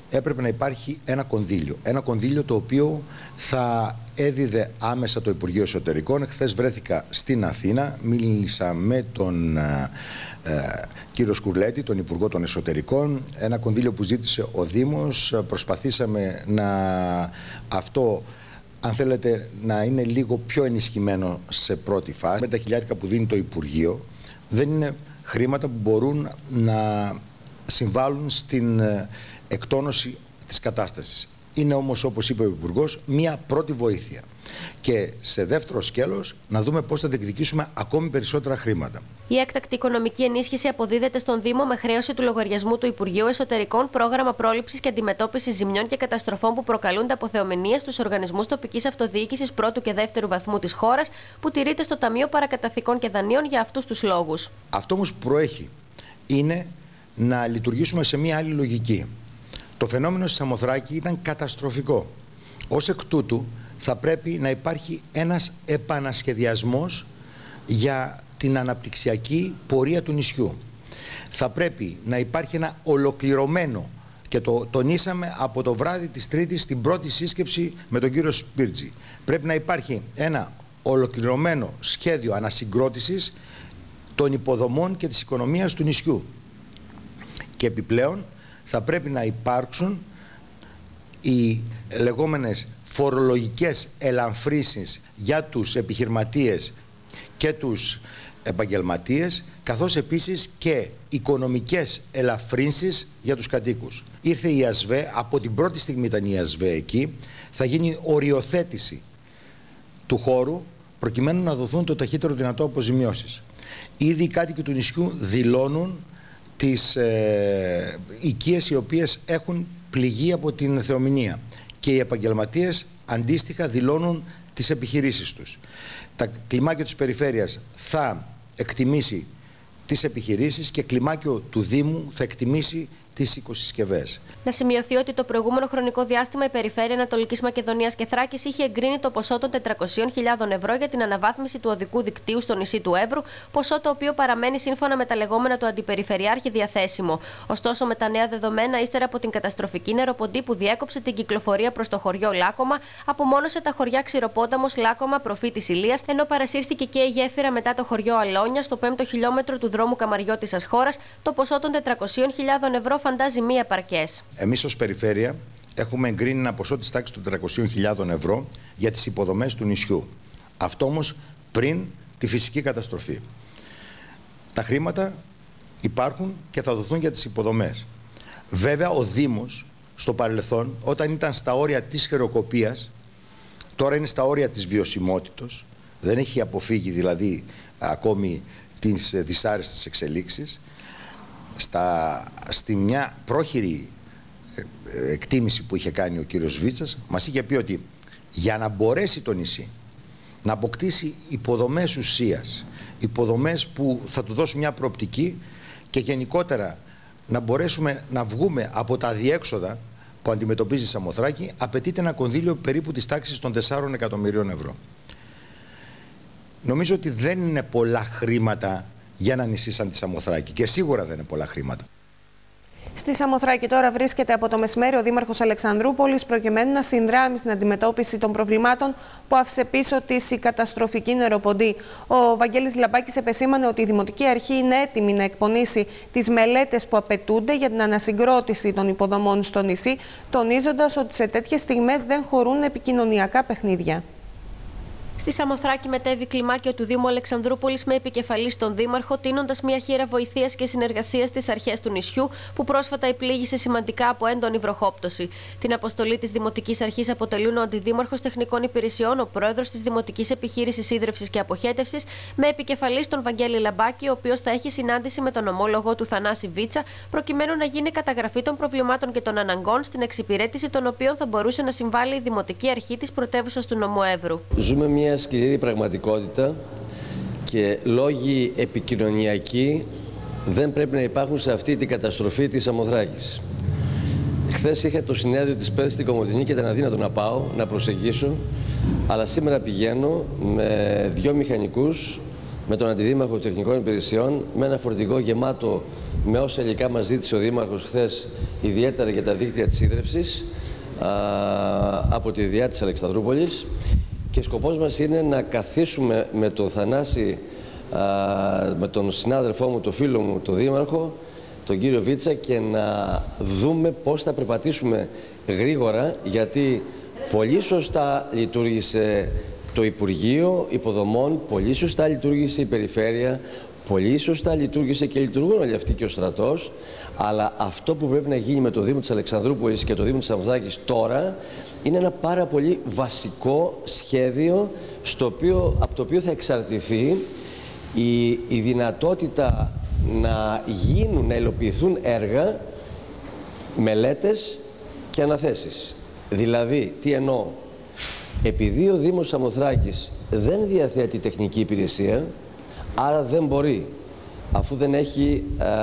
[SPEAKER 15] έπρεπε να υπάρχει ένα κονδύλιο. Ένα κονδύλιο το οποίο θα έδιδε άμεσα το Υπουργείο Εσωτερικών. Χθες βρέθηκα στην Αθήνα, μίλησα με τον ε, ε, κύριο Σκουρλέτη, τον Υπουργό των Εσωτερικών. Ένα κονδύλιο που ζήτησε ο Δήμος. Προσπαθήσαμε να αυτό, αν θέλετε, να είναι λίγο πιο ενισχυμένο σε πρώτη φάση. Με τα χιλιάρικα που δίνει το Υπουργείο, δεν είναι χρήματα που μπορούν να συμβάλλουν στην εκτόνωση της κατάστασης. Είναι όμως, όπως είπε ο Υπουργός, μία πρώτη βοήθεια. Και σε δεύτερο σκέλος να δούμε πώς θα διεκδικήσουμε ακόμη περισσότερα χρήματα.
[SPEAKER 12] Η έκτακτη οικονομική ενίσχυση αποδίδεται στον Δήμο με χρέωση του λογαριασμού του Υπουργείου Εσωτερικών, πρόγραμμα πρόληψης και αντιμετώπισης ζημιών και καταστροφών που προκαλούνται από θεομηνίες στους οργανισμούς τοπικής αυτοδιοίκησης πρώτου και δεύτερου βαθμού της χώρας, που τηρείται στο Ταμείο Παρακαταθήκων και Δανείων για αυτούς τους λόγους.
[SPEAKER 15] Αυτό όμως που προέχει είναι να λειτουργήσουμε σε μία άλλη λογική. Το φαινόμενο στη Σαμοθράκη ήταν καταστροφικό. Ως εκ τούτου θα πρέπει να υπάρχει ένας επανασχεδιασμός για την αναπτυξιακή πορεία του νησιού. Θα πρέπει να υπάρχει ένα ολοκληρωμένο, και το τονίσαμε από το βράδυ της Τρίτης στην πρώτη σύσκεψη με τον κύριο Σπίρτζη, πρέπει να υπάρχει ένα ολοκληρωμένο σχέδιο ανασυγκρότησης των υποδομών και της οικονομίας του νησιού. Και επιπλέον θα πρέπει να υπάρξουν οι λεγόμενες φορολογικές ελαμφρύσεις για τους επιχειρηματίες και τους επαγγελματίες, καθώς επίσης και οικονομικές ελαφρύνσεις για τους κατοίκους. Ήρθε η ΑΣΒΕ, από την πρώτη στιγμή ήταν η ΑΣΒΕ εκεί, θα γίνει οριοθέτηση του χώρου προκειμένου να δοθούν το ταχύτερο δυνατό αποζημιώσεις. Ήδη οι κάτοικοι του νησιού δηλώνουν τις ε, οικίες οι οποίες έχουν πληγεί από την θεομηνία, και οι επαγγελματίες αντίστοιχα δηλώνουν τις επιχειρήσεις τους. Τα κλιμάκια της περιφέρειας θα εκτιμήσει τις επιχειρήσεις και κλιμάκιο του Δήμου θα εκτιμήσει τις οικοσυσκευές.
[SPEAKER 12] Να σημειωθεί ότι το προηγούμενο χρονικό διάστημα η Περιφέρεια Ανατολικής Μακεδονίας και Θράκης είχε εγκρίνει το ποσό των τετρακοσίων χιλιάδων ευρώ για την αναβάθμιση του οδικού δικτύου στο νησί του Εύρου, ποσό το οποίο παραμένει σύμφωνα με τα λεγόμενα του Αντιπεριφερειάρχη διαθέσιμο. Ωστόσο, με τα νέα δεδομένα, ύστερα από την καταστροφική νεροποντή που διέκοψε την κυκλοφορία προς το χωριό Λάκωμα, απομόνωσε τα χωριά Ξηροπόταμος, Λάκωμα, Προφήτης Ηλίας, ενώ παρασύρθηκε και η γέφυρα μετά το χωριό Αλόνια στο πέμπτο χιλιόμετρο του δρόμου Καμαριώτισσας χώρας, το ποσό των τετρακοσίων χιλιάδων ευρώ φαντάζει μη επαρκές.
[SPEAKER 15] Εμείς ως Περιφέρεια έχουμε εγκρίνει ένα ποσό της τάξης των τετρακοσίων χιλιάδων ευρώ για τις υποδομές του νησιού. Αυτό όμως πριν τη φυσική καταστροφή. Τα χρήματα υπάρχουν και θα δοθούν για τις υποδομές. Βέβαια ο Δήμος στο παρελθόν, όταν ήταν στα όρια της χειροκοπίας, τώρα είναι στα όρια της βιωσιμότητος, δεν έχει αποφύγει δηλαδή ακόμη τις δυσάρεστες εξελίξεις. Στα, στη μια πρόχειρη εκτίμηση που είχε κάνει ο κύριος Βίτσας, μας είχε πει ότι για να μπορέσει το νησί να αποκτήσει υποδομές ουσίας, υποδομές που θα του δώσουν μια προοπτική και γενικότερα να μπορέσουμε να βγούμε από τα αδιέξοδα που αντιμετωπίζει η Σαμοθράκη, απαιτείται ένα κονδύλιο περίπου της τάξης των τεσσάρων εκατομμυρίων ευρώ. Νομίζω ότι δεν είναι πολλά χρήματα για ένα νησί σαν τη Σαμοθράκη, και σίγουρα δεν είναι πολλά χρήματα.
[SPEAKER 1] Στη Σαμοθράκη τώρα βρίσκεται από το μεσημέρι ο Δήμαρχος Αλεξανδρούπολης, προκειμένου να συνδράμει στην αντιμετώπιση των προβλημάτων που άφησε πίσω της η καταστροφική νεροποντή. Ο Βαγγέλης Λαμπάκης επεσήμανε ότι η Δημοτική Αρχή είναι έτοιμη να εκπονήσει τις μελέτες που απαιτούνται για την ανασυγκρότηση των υποδομών στο νησί, τονίζοντας ότι σε τέτοιες στιγμές δεν χωρούν επικοινωνιακά παιχνίδια.
[SPEAKER 12] Στη Σαμοθράκη μετέβη κλιμάκιο του Δήμου Αλεξανδρούπολης με επικεφαλή στον Δήμαρχο, τείνοντας μια χείρα βοηθείας και συνεργασίας στις αρχές του νησιού, που πρόσφατα επλήγησε σημαντικά από έντονη βροχόπτωση. Την αποστολή της Δημοτικής Αρχής αποτελούν ο Αντιδήμαρχος Τεχνικών Υπηρεσιών, ο Πρόεδρος της Δημοτικής Επιχείρησης Ίδρευσης και Αποχέτευσης, με επικεφαλή στον Βαγγέλη Λαμπάκη, ο οποίος θα έχει συνάντηση με τον ομόλογο του Θανάση Βίτσα, προκειμένου να γίνει καταγραφή των προβλημάτων και των αναγκών, στην εξυπηρέτηση των οποίων θα μπορούσε να συμβάλλει η Δημοτική Αρχή της πρωτεύουσας του νομού Εύρου.
[SPEAKER 16] Ζούμε μια σκληρή πραγματικότητα και λόγοι επικοινωνιακοί δεν πρέπει να υπάρχουν σε αυτή την καταστροφή της Σαμοθράκης. Χθες είχα το συνέδριο της ΠΕΡ στην Κομοτηνή και ήταν αδύνατο να πάω, να προσεγγίσω, αλλά σήμερα πηγαίνω με δυο μηχανικούς, με τον Αντιδήμαρχο Τεχνικών Υπηρεσιών, με ένα φορτηγό γεμάτο με όσα υλικά μας ζήτησε ο Δήμαρχος χθες, ιδιαίτερα για τα δίκτυα της ίδρυυσης από τη ΔΙΑ της Αλεξανδρούπολης, και σκοπός μας είναι να καθίσουμε με τον Θανάση, α, με τον συνάδελφό μου, τον φίλο μου, τον Δήμαρχο, τον κύριο Βίτσα, και να δούμε πώς θα περπατήσουμε γρήγορα, γιατί πολύ σωστά λειτουργήσε το Υπουργείο Υποδομών, πολύ σωστά λειτουργήσε η Περιφέρεια, πολύ σωστά λειτουργήσε και λειτουργούν όλοι αυτοί και ο στρατός, αλλά αυτό που πρέπει να γίνει με το Δήμο της Αλεξανδρούπολης και το Δήμο της Σαμοθράκης τώρα είναι ένα πάρα πολύ βασικό σχέδιο, στο οποίο, από το οποίο θα εξαρτηθεί η, η δυνατότητα να γίνουν, να υλοποιηθούν έργα, μελέτες και αναθέσεις. Δηλαδή, τι εννοώ? Επειδή ο Δήμος Σαμοθράκης δεν διαθέτει τεχνική υπηρεσία, άρα δεν μπορεί, αφού δεν έχει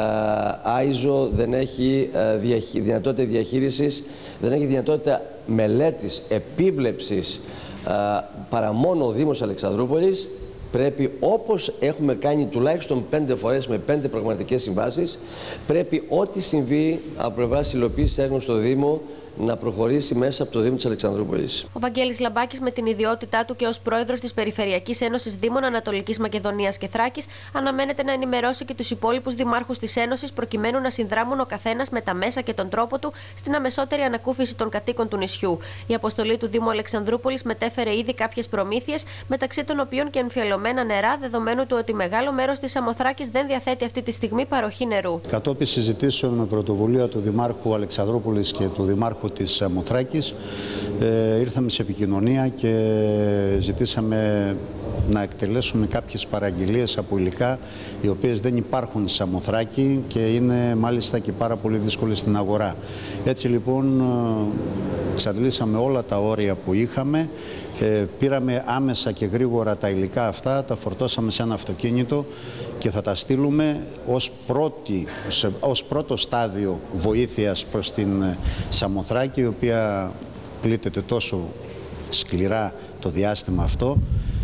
[SPEAKER 16] άι ες ο, δεν έχει α, διαχει, δυνατότητα διαχείρισης, δεν έχει δυνατότητα μελέτης, επίβλεψης, α, παρά μόνο ο Δήμος Αλεξανδρούπολης, πρέπει, όπως έχουμε κάνει τουλάχιστον πέντε φορές με πέντε πραγματικές συμβάσεις, πρέπει ό,τι συμβεί από πλευράς υλοποίησης έργων στο Δήμο να προχωρήσει μέσα από το Δήμο της Αλεξανδρούπολης.
[SPEAKER 12] Ο Βαγγέλης Λαμπάκης, με την ιδιότητά του και ως πρόεδρος της Περιφερειακής Ένωσης Δήμων Ανατολικής Μακεδονίας και Θράκης, αναμένεται να ενημερώσει και τους υπόλοιπους δημάρχους της Ένωσης, προκειμένου να συνδράμουν ο καθένας με τα μέσα και τον τρόπο του στην αμεσότερη ανακούφιση των κατοίκων του νησιού. Η αποστολή του Δήμου Αλεξανδρούπολης μετέφερε ήδη κάποιες προμήθειες, μεταξύ των οποίων και εμφιαλωμένα νερά, δεδομένου του ότι μεγάλο μέρος της Σαμοθράκης δεν διαθέτει αυτή τη στιγμή παροχή νερού.
[SPEAKER 17] Κατόπιν συζητήσεων με πρωτοβουλία του Δημάρχου Αλεξανδρούπολης και του Δημάρχου της Σαμοθράκης, ε, ήρθαμε σε επικοινωνία και ζητήσαμε να εκτελέσουμε κάποιες παραγγελίες από υλικά οι οποίες δεν υπάρχουν στη Σαμοθράκη και είναι μάλιστα και πάρα πολύ δύσκολες στην αγορά. Έτσι λοιπόν εξαντλήσαμε όλα τα όρια που είχαμε, ε, πήραμε άμεσα και γρήγορα τα υλικά αυτά, τα φορτώσαμε σε ένα αυτοκίνητο και θα τα στείλουμε ως, πρώτη, ως πρώτο στάδιο βοήθειας προς την Σαμοθράκη, η οποία πλήττεται τόσο σκληρά το διάστημα αυτό.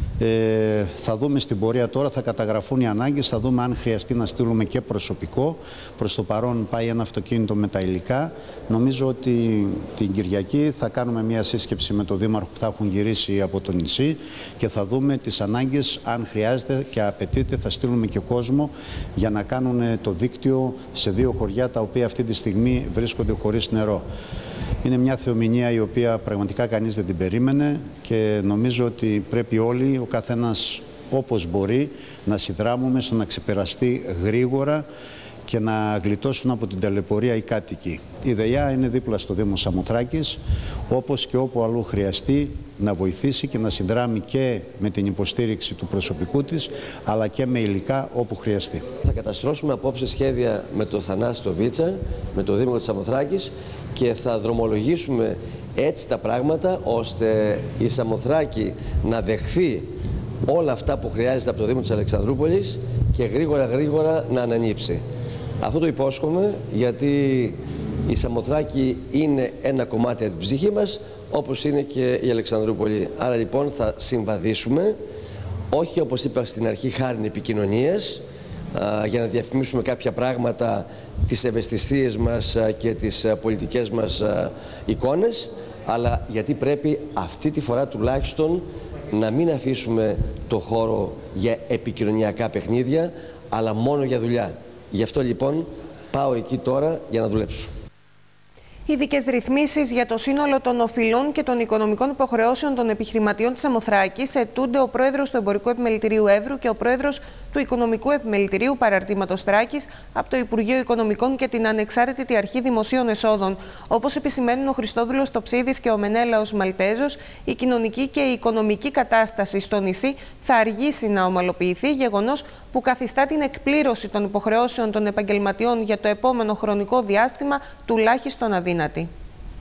[SPEAKER 17] Ε, θα δούμε στην πορεία τώρα, θα καταγραφούν οι ανάγκες, θα δούμε αν χρειαστεί να στείλουμε και προσωπικό. Προς το παρόν πάει ένα αυτοκίνητο με τα υλικά. Νομίζω ότι την Κυριακή θα κάνουμε μια σύσκεψη με τον Δήμαρχο που θα έχουν γυρίσει από το νησί και θα δούμε τις ανάγκες, αν χρειάζεται και απαιτείται θα στείλουμε και κόσμο για να κάνουν το δίκτυο σε δύο χωριά τα οποία αυτή τη στιγμή βρίσκονται χωρίς νερό. Είναι μια θεομηνία η οποία πραγματικά κανείς δεν την περίμενε και νομίζω ότι πρέπει όλοι, ο καθένας όπως μπορεί, να συνδράμουμε στο να ξεπεραστεί γρήγορα και να γλιτώσουν από την ταλαιπωρία οι κάτοικοι. Η ΔΕΙΑ είναι δίπλα στο Δήμο Σαμοθράκης, όπως και όπου αλλού χρειαστεί να βοηθήσει και να συνδράμει και με την υποστήριξη του προσωπικού της, αλλά και με υλικά όπου χρειαστεί.
[SPEAKER 16] Θα καταστρώσουμε απόψε σχέδια με τον Θανάση το Βίτσα, με το Δήμο της Σαμοθράκης, και θα δρομολογήσουμε έτσι τα πράγματα ώστε η Σαμοθράκη να δεχθεί όλα αυτά που χρειάζεται από το Δήμο της Αλεξανδρούπολης και γρήγορα γρήγορα να ανανύψει. Αυτό το υπόσχομαι, γιατί η Σαμοθράκη είναι ένα κομμάτι από την ψυχή μας, όπως είναι και η Αλεξανδρούπολη. Άρα λοιπόν θα συμβαδίσουμε, όχι όπως είπα στην αρχή χάριν επικοινωνίες, για να διαφημίσουμε κάποια πράγματα, τις ευαισθησίες μας και τις πολιτικές μας εικόνες, αλλά γιατί πρέπει αυτή τη φορά τουλάχιστον να μην αφήσουμε το χώρο για επικοινωνιακά παιχνίδια, αλλά μόνο για δουλειά. Γι' αυτό λοιπόν πάω εκεί τώρα για να δουλέψω.
[SPEAKER 1] Ειδικές ρυθμίσεις για το σύνολο των οφειλών και των οικονομικών υποχρεώσεων των επιχειρηματιών της Σαμοθράκης ετούνται ο πρόεδρος του Εμπορικού Επιμελητηρίου Εύρου και ο πρόεδρος του Οικονομικού Επιμελητηρίου Παραρτήματος Θράκης από το Υπουργείο Οικονομικών και την Ανεξάρτητη Αρχή Δημοσίων Εσόδων. Όπως επισημαίνουν ο Χριστόδουλος Τοψίδης και ο Μενέλαος Μαλτέζος, η κοινωνική και η οικονομική κατάσταση στο νησί θα αργήσει να ομαλοποιηθεί, γεγονός που καθιστά την εκπλήρωση των υποχρεώσεων των επαγγελματιών για το επόμενο χρονικό διάστημα τουλάχιστον αδύνατη.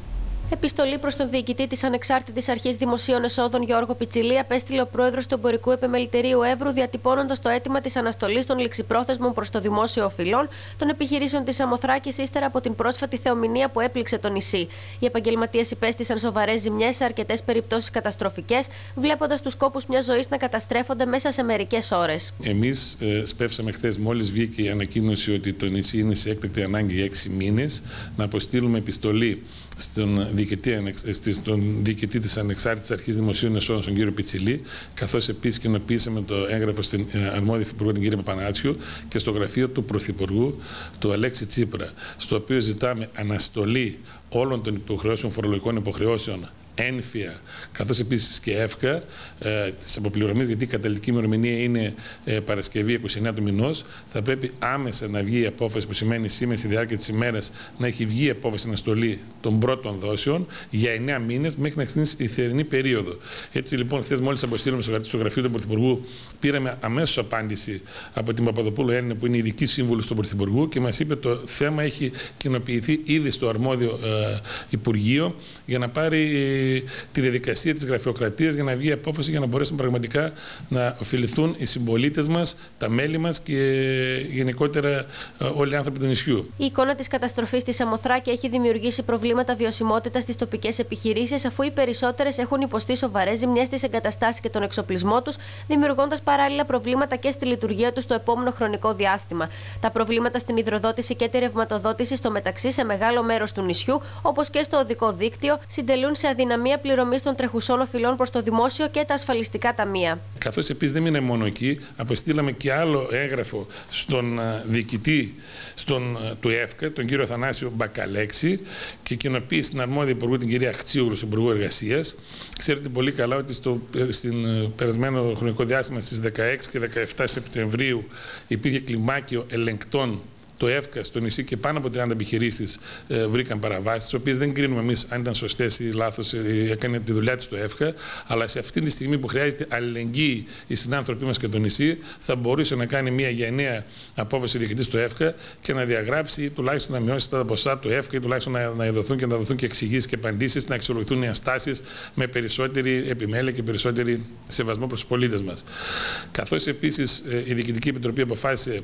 [SPEAKER 12] Επιστολή προς τον διοικητή της Ανεξάρτητης Αρχής Δημοσίων Εσόδων Γιώργο Πιτσιλή απέστειλε ο πρόεδρος του Εμπορικού Επιμελητηρίου Εύρου, διατυπώνοντας το αίτημα της αναστολής των ληξιπρόθεσμων προς το δημόσιο οφειλών των επιχειρήσεων της Σαμοθράκης ύστερα από την πρόσφατη θεομηνία που έπληξε το νησί. Οι επαγγελματίες υπέστησαν σοβαρές ζημιές σε αρκετές περιπτώσεις καταστροφικές, βλέποντας τους κόπους μιας ζωής να καταστρέφονται μέσα σε μερικές ώρες.
[SPEAKER 18] Εμείς ε, σπεύσαμε χθες, μόλις βγήκε η ανακοίνωση ότι το νησί είναι σε έκτακτη ανάγκη για έξι μήνες, να αποστείλουμε επιστολή στον διοικητή, στον διοικητή της Ανεξάρτητης Αρχής Δημοσίων Εσόδων, τον κύριο Πιτσιλή, καθώς επίσης κοινοποιήσαμε το έγγραφο στην αρμόδια υφυπουργό, την κυρία Παπανάτσιου, και στο γραφείο του Πρωθυπουργού, του Αλέξη Τσίπρα, στο οποίο ζητάμε αναστολή όλων των υποχρεώσεων, φορολογικών υποχρεώσεων, ένφια, καθώς επίσης και εύκα ε, της αποπληρωμής, γιατί η καταληκτική ημερομηνία είναι ε, Παρασκευή είκοσι εννέα του μηνός. Θα πρέπει άμεσα να βγει η απόφαση, που σημαίνει σήμερα στη διάρκεια της ημέρας να έχει βγει η απόφαση αναστολή των πρώτων δόσεων για εννέα μήνες μέχρι να ξεκινήσει η θερινή περίοδο. Έτσι λοιπόν, χθες μόλις αποστήλαμε στο γραφείο του Πρωθυπουργού, πήραμε αμέσως απάντηση από την Παπαδοπούλου Έλληνα, που είναι η ειδική σύμβουλος του Πρωθυπουργού, και μας είπε το θέμα έχει κοινοποιηθεί ήδη στο αρμόδιο ε, Υπουργείο για να πάρει τη διαδικασία της γραφειοκρατίας για να βγει η απόφαση, για να μπορέσουν πραγματικά να ωφεληθούν οι συμπολίτες μας, τα μέλη μας και γενικότερα όλοι οι άνθρωποι του νησιού.
[SPEAKER 12] Η εικόνα της καταστροφής στη Σαμοθράκη έχει δημιουργήσει προβλήματα βιωσιμότητας στις τοπικές επιχειρήσεις, αφού οι περισσότερες έχουν υποστεί σοβαρές ζημιές στις εγκαταστάσεις και τον εξοπλισμό τους, δημιουργώντας παράλληλα προβλήματα και στη λειτουργία τους το επόμενο χρονικό διάστημα. Τα προβλήματα στην υδροδότηση και τη ρευματοδότηση στο μεταξύ σε μεγάλο μέρος του νησιού, όπως και στο οδικό δίκτυο, συντελούν σε αδυναμία μία πληρωμή των τρεχουσών οφειλών προς το δημόσιο και τα ασφαλιστικά ταμεία.
[SPEAKER 18] Καθώς επίσης δεν είναι μόνο εκεί, αποστήλαμε και άλλο έγγραφο στον διοικητή στον, του ΕΦΚΑ, τον κύριο Θανάσιο Μπακαλέξη, και κοινοποίησε στην αρμόδια υπουργού, την κυρία Χτσίουγλου, στον Υπουργό Εργασίας. Ξέρετε πολύ καλά ότι στο στην περασμένο χρονικό διάστημα στις δεκαέξι και δεκαεπτά Σεπτεμβρίου υπήρχε κλιμάκιο ελεγκτών το ΕΦΚΑ στο νησί και πάνω από τριάντα επιχειρήσεις ε, βρήκαν παραβάσεις, τις οποίες δεν κρίνουμε εμείς αν ήταν σωστές ή λάθος, ε, έκανε τη δουλειά της το ΕΦΚΑ, αλλά σε αυτή τη στιγμή που χρειάζεται αλληλεγγύη οι συνάνθρωποι μας και το νησί, θα μπορούσε να κάνει μια γενναία απόφαση ο διοικητής του ΕΦΚΑ και να διαγράψει ή τουλάχιστον να μειώσει τα ποσά του ΕΦΚΑ ή τουλάχιστον να, να δοθούν και να δοθούν και εξηγήσεις και απαντήσεις, να αξιολογηθούν οι αστάσεις με περισσότερη επιμέλεια και περισσότερη σεβασμό προς τους πολίτες μας. Καθώς επίσης ε, η Διοικητική Επιτροπή αποφάσισε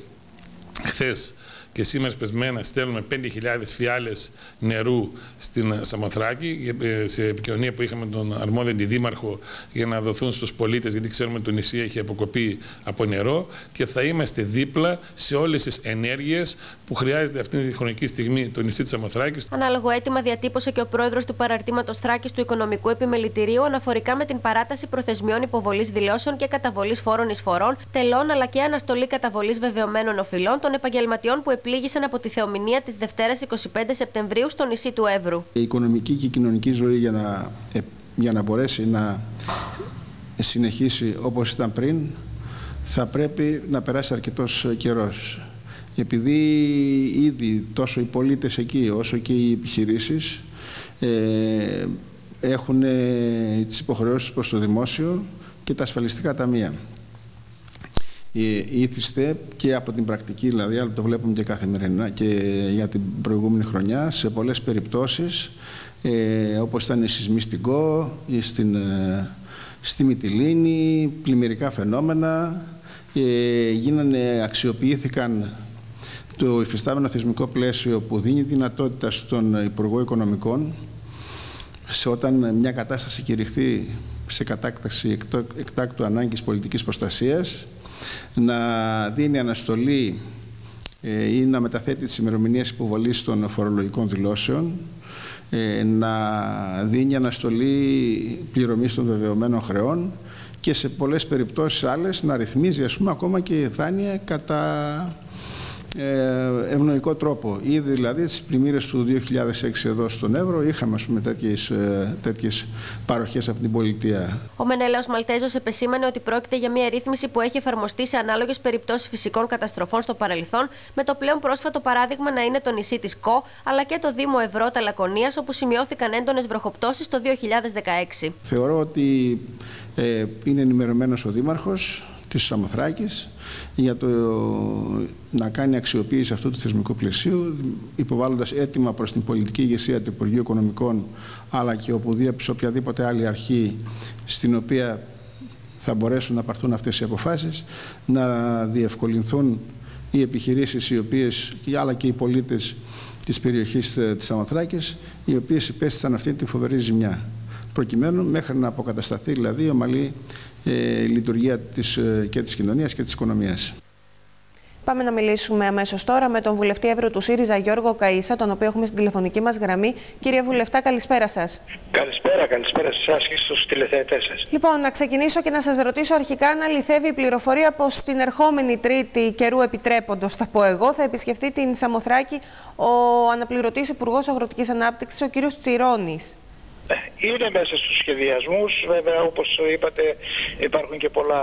[SPEAKER 18] χθες και σήμερα σπεσμένα στέλνουμε πέντε χιλιάδες φιάλες νερού στην Σαμοθράκη, σε επικοινωνία που είχαμε τον αρμόδιο αντιδήμαρχο, για να δοθούν στους πολίτες, γιατί ξέρουμε ότι το νησί έχει αποκοπεί από νερό, και θα είμαστε δίπλα σε όλες τις ενέργειες που χρειάζεται αυτή τη χρονική στιγμή το νησί της Σαμοθράκης.
[SPEAKER 12] Ανάλογο αίτημα διατύπωσε και ο πρόεδρος του Παραρτήματος Θράκης του Οικονομικού Επιμελητηρίου αναφορικά με την παράταση προθεσμιών υποβολής δηλώσεων και καταβολής φόρων εισφορών, τελών, αλλά και αναστολή καταβολής βεβαιωμένων οφειλών των επαγγελματιών που πλήγησαν από τη θεομηνία της Δευτέρας εικοστή πέμπτη Σεπτεμβρίου στο νησί του Εύρου.
[SPEAKER 19] Η οικονομική και η κοινωνική ζωή για να, για να μπορέσει να συνεχίσει όπως ήταν πριν, θα πρέπει να περάσει αρκετός καιρός. Επειδή ήδη τόσο οι πολίτες εκεί όσο και οι επιχειρήσεις ε, έχουν ε, τις υποχρεώσεις προς το δημόσιο και τα ασφαλιστικά ταμεία. Ήθιστε και από την πρακτική, δηλαδή, αλλά το βλέπουμε και καθημερινά και για την προηγούμενη χρονιά, σε πολλές περιπτώσεις, ε, όπως ήταν η σεισμοί στην Κο, ή στην, ε, στη Μυτιλήνη, πλημμυρικά φαινόμενα, ε, γίνανε, αξιοποιήθηκαν το υφιστάμενο θεσμικό πλαίσιο που δίνει δυνατότητα στον Υπουργό Οικονομικών, σε όταν μια κατάσταση κηρυχθεί σε κατάκταση εκτάκτου ανάγκης πολιτικής προστασίας, να δίνει αναστολή ε, ή να μεταθέτει τις ημερομηνίες υποβολής των φορολογικών δηλώσεων, ε, να δίνει αναστολή πληρωμής των βεβαιωμένων χρεών και σε πολλές περιπτώσεις άλλες να ρυθμίζει, ας πούμε, ακόμα και δάνεια κατά ευνοϊκό τρόπο. Ήδη δηλαδή στις πλημμύρες του δύο χιλιάδες έξι εδώ στον Εύρο είχαμε, ας πούμε, τέτοιες, τέτοιες παροχές από την πολιτεία.
[SPEAKER 12] Ο Μενέλαος Μαλτέζος επεσήμανε ότι πρόκειται για μια ρύθμιση που έχει εφαρμοστεί σε ανάλογες περιπτώσεις φυσικών καταστροφών στο παρελθόν, με το πλέον πρόσφατο παράδειγμα να είναι το νησί της Κο, αλλά και το Δήμο Ευρώτα Λακωνίας, όπου σημειώθηκαν έντονες βροχοπτώσεις το δύο χιλιάδες δεκαέξι.
[SPEAKER 19] Θεωρώ ότι ε, είναι ενημερωμένος ο Δήμαρχος της Σαμοθράκης για το να κάνει αξιοποίηση αυτού του θεσμικού πλαισίου, υποβάλλοντας αίτημα προς την πολιτική ηγεσία του Υπουργείου Οικονομικών, αλλά και σε οποιαδήποτε άλλη αρχή στην οποία θα μπορέσουν να πάρθουν αυτές οι αποφάσεις, να διευκολυνθούν οι επιχειρήσεις οι οποίες, αλλά και οι πολίτες της περιοχής της Σαμοθράκης, οι οποίες υπέστησαν αυτή τη φοβερή ζημιά, προκειμένου μέχρι να αποκατασταθεί δηλαδή η ομαλή ε, λειτουργία της, ε, και της κοινωνίας και της οικονομίας.
[SPEAKER 1] Πάμε να μιλήσουμε αμέσως τώρα με τον βουλευτή Εύρου του ΣΥΡΙΖΑ, Γιώργο Καΐσα, τον οποίο έχουμε στην τηλεφωνική μας γραμμή. Κύριε Βουλευτά, καλησπέρα σας.
[SPEAKER 20] Καλησπέρα, καλησπέρα σε εσάς και στους τηλεθεατές σας.
[SPEAKER 1] Λοιπόν, να ξεκινήσω και να σας ρωτήσω αρχικά αν αληθεύει η πληροφορία πως την ερχόμενη Τρίτη, καιρού επιτρέποντος, θα πω εγώ, θα επισκεφτεί την Σαμοθράκη ο αναπληρωτής Υπουργός Αγροτικής Ανάπτυξης, ο κύριος Τσιρόνης.
[SPEAKER 20] Είναι μέσα στους σχεδιασμούς, βέβαια όπως είπατε υπάρχουν και πολλά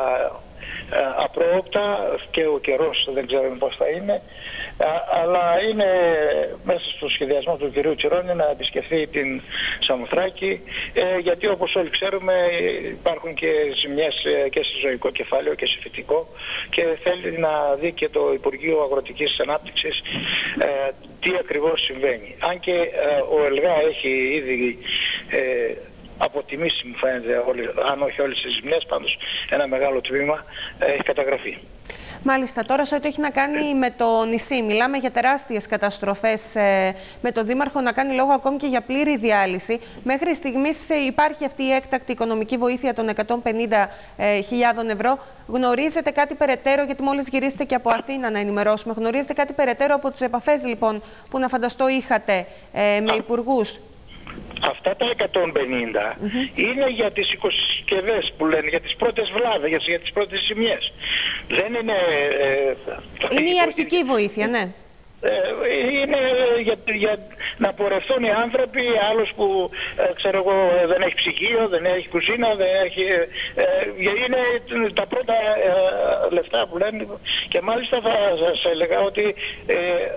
[SPEAKER 20] απρόοπτα και ο καιρός δεν ξέρουμε πώς θα είναι, αλλά είναι μέσα στο σχεδιασμό του κυρίου Τσιρόνη να επισκεφθεί την Σαμοθράκη, γιατί όπως όλοι ξέρουμε υπάρχουν και ζημιές και σε ζωικό κεφάλαιο και σε φυτικό, και θέλει να δει και το Υπουργείο Αγροτικής Ανάπτυξης τι ακριβώς συμβαίνει. Αν και ο ΕΛΓΑ έχει ήδη αποτιμήσει, μου φαίνεται, αν όχι όλες τις ζημιές, πάντως ένα μεγάλο τμήμα έχει καταγραφεί.
[SPEAKER 1] Μάλιστα, τώρα σε ό,τι έχει να κάνει με το νησί, μιλάμε για τεράστιες καταστροφές, ε, με το Δήμαρχο να κάνει λόγο ακόμη και για πλήρη διάλυση. Μέχρι στιγμής ε, υπάρχει αυτή η έκτακτη οικονομική βοήθεια των εκατόν πενήντα χιλιάδων ευρώ. Γνωρίζετε κάτι περαιτέρω, γιατί μόλις γυρίσετε και από Αθήνα να ενημερώσουμε, γνωρίζετε κάτι περαιτέρω από τις επαφές λοιπόν που να φανταστώ είχατε ε, με υπουργούς?
[SPEAKER 20] Αυτά τα εκατόν πενήντα mm-hmm. είναι για τις οικοσυσκευές που λένε, για τις πρώτες βλάβες, για, για τις πρώτες ζημιές. Δεν είναι... Ε,
[SPEAKER 1] είναι η αρχική βοήθεια, ναι.
[SPEAKER 20] Ε, είναι για, για να πορευθούν οι άνθρωποι, άλλος που ε, ξέρω εγώ δεν έχει ψυγείο, δεν έχει κουζίνα, δεν έχει... Ε, είναι τα πρώτα ε, λεφτά που λένε, και μάλιστα θα σας έλεγα ότι... Ε,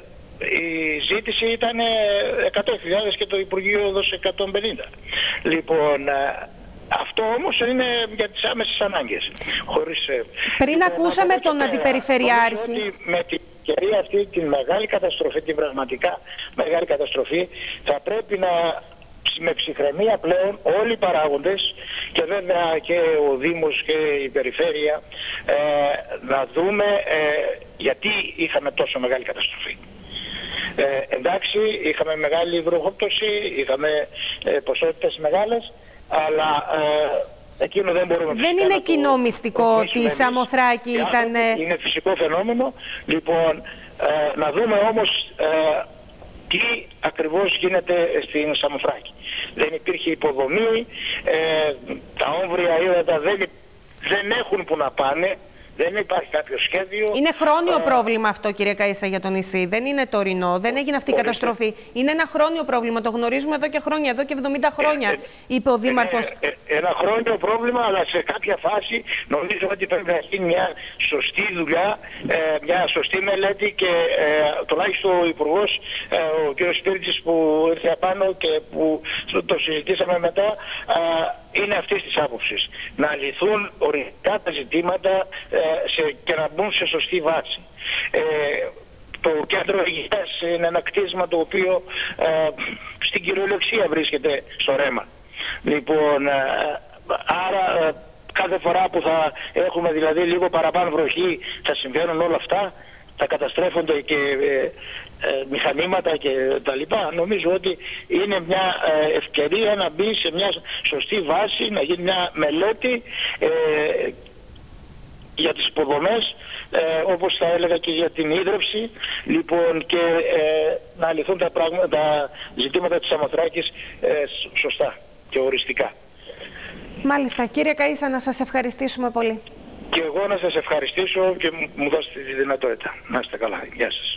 [SPEAKER 20] η ζήτηση ήταν εκατό χιλιάδες και το Υπουργείο έδωσε εκατόν πενήντα. Λοιπόν, αυτό όμως είναι για τις άμεσες ανάγκες. Χωρίς,
[SPEAKER 1] Πριν ακούσαμε τον Αντιπεριφερειάρχη.
[SPEAKER 20] Ότι με την ευκαιρία αυτή, την μεγάλη καταστροφή, την πραγματικά μεγάλη καταστροφή, θα πρέπει να με ψυχραιμία πλέον όλοι οι παράγοντες, και βέβαια και ο Δήμος και η Περιφέρεια, ε, να δούμε ε, γιατί είχαμε τόσο μεγάλη καταστροφή. Ε, εντάξει, είχαμε μεγάλη βροχόπτωση, είχαμε ε, ποσότητες μεγάλες, αλλά ε, εκείνο δεν μπορούμε να...
[SPEAKER 1] Δεν είναι κοινό μυστικό ότι η Σαμοθράκη ήταν...
[SPEAKER 20] Είναι φυσικό φαινόμενο. Λοιπόν, ε, να δούμε όμως ε, τι ακριβώς γίνεται στην Σαμοθράκη. Δεν υπήρχε υποδομή, ε, τα όμβρια ύδατα δεν, δεν έχουν που να πάνε. Δεν υπάρχει κάποιο σχέδιο.
[SPEAKER 1] Είναι χρόνιο uh, πρόβλημα αυτό, κύριε Καΐσα, για το νησί. Δεν είναι τωρινό. Δεν έγινε αυτή η καταστροφή. Είναι ένα χρόνιο πρόβλημα. Το γνωρίζουμε εδώ και χρόνια, εδώ και εβδομήντα χρόνια, ε, είπε ο Δήμαρχος.
[SPEAKER 20] Ε, ε, ένα χρόνιο πρόβλημα, αλλά σε κάποια φάση νομίζω ότι πρέπει να γίνει μια σωστή δουλειά, ε, μια σωστή μελέτη, και ε, τουλάχιστον ο Υπουργός, ε, ο κ. Σπίρτζης, που ήρθε απάνω και που το συζητήσαμε μετά, ε, είναι αυτής της άποψης. Να λυθούν οριστικά τα ζητήματα ε, σε, και να μπουν σε σωστή βάση. Ε, το κέντρο υγείας είναι ένα κτίσμα το οποίο ε, στην κυριολεξία βρίσκεται στο ρέμα. Λοιπόν, ε, άρα ε, κάθε φορά που θα έχουμε δηλαδή λίγο παραπάνω βροχή θα συμβαίνουν όλα αυτά, θα καταστρέφονται και ε, ε, μηχανήματα και τα λοιπά. Νομίζω ότι είναι μια ε, ευκαιρία να μπει σε μια σωστή βάση, να γίνει μια μελέτη ε, για τις υποδομές, ε, όπως θα έλεγα και για την ίδρυυση, λοιπόν, και ε, να λυθούν τα, πράγματα, τα ζητήματα της Σαμοθράκης ε, σωστά και οριστικά.
[SPEAKER 1] Μάλιστα. Κύριε Καΐσα, να σας ευχαριστήσουμε πολύ.
[SPEAKER 20] Και εγώ να σας ευχαριστήσω και μου δώσετε τη δυνατότητα. Να είστε καλά. Γεια σας.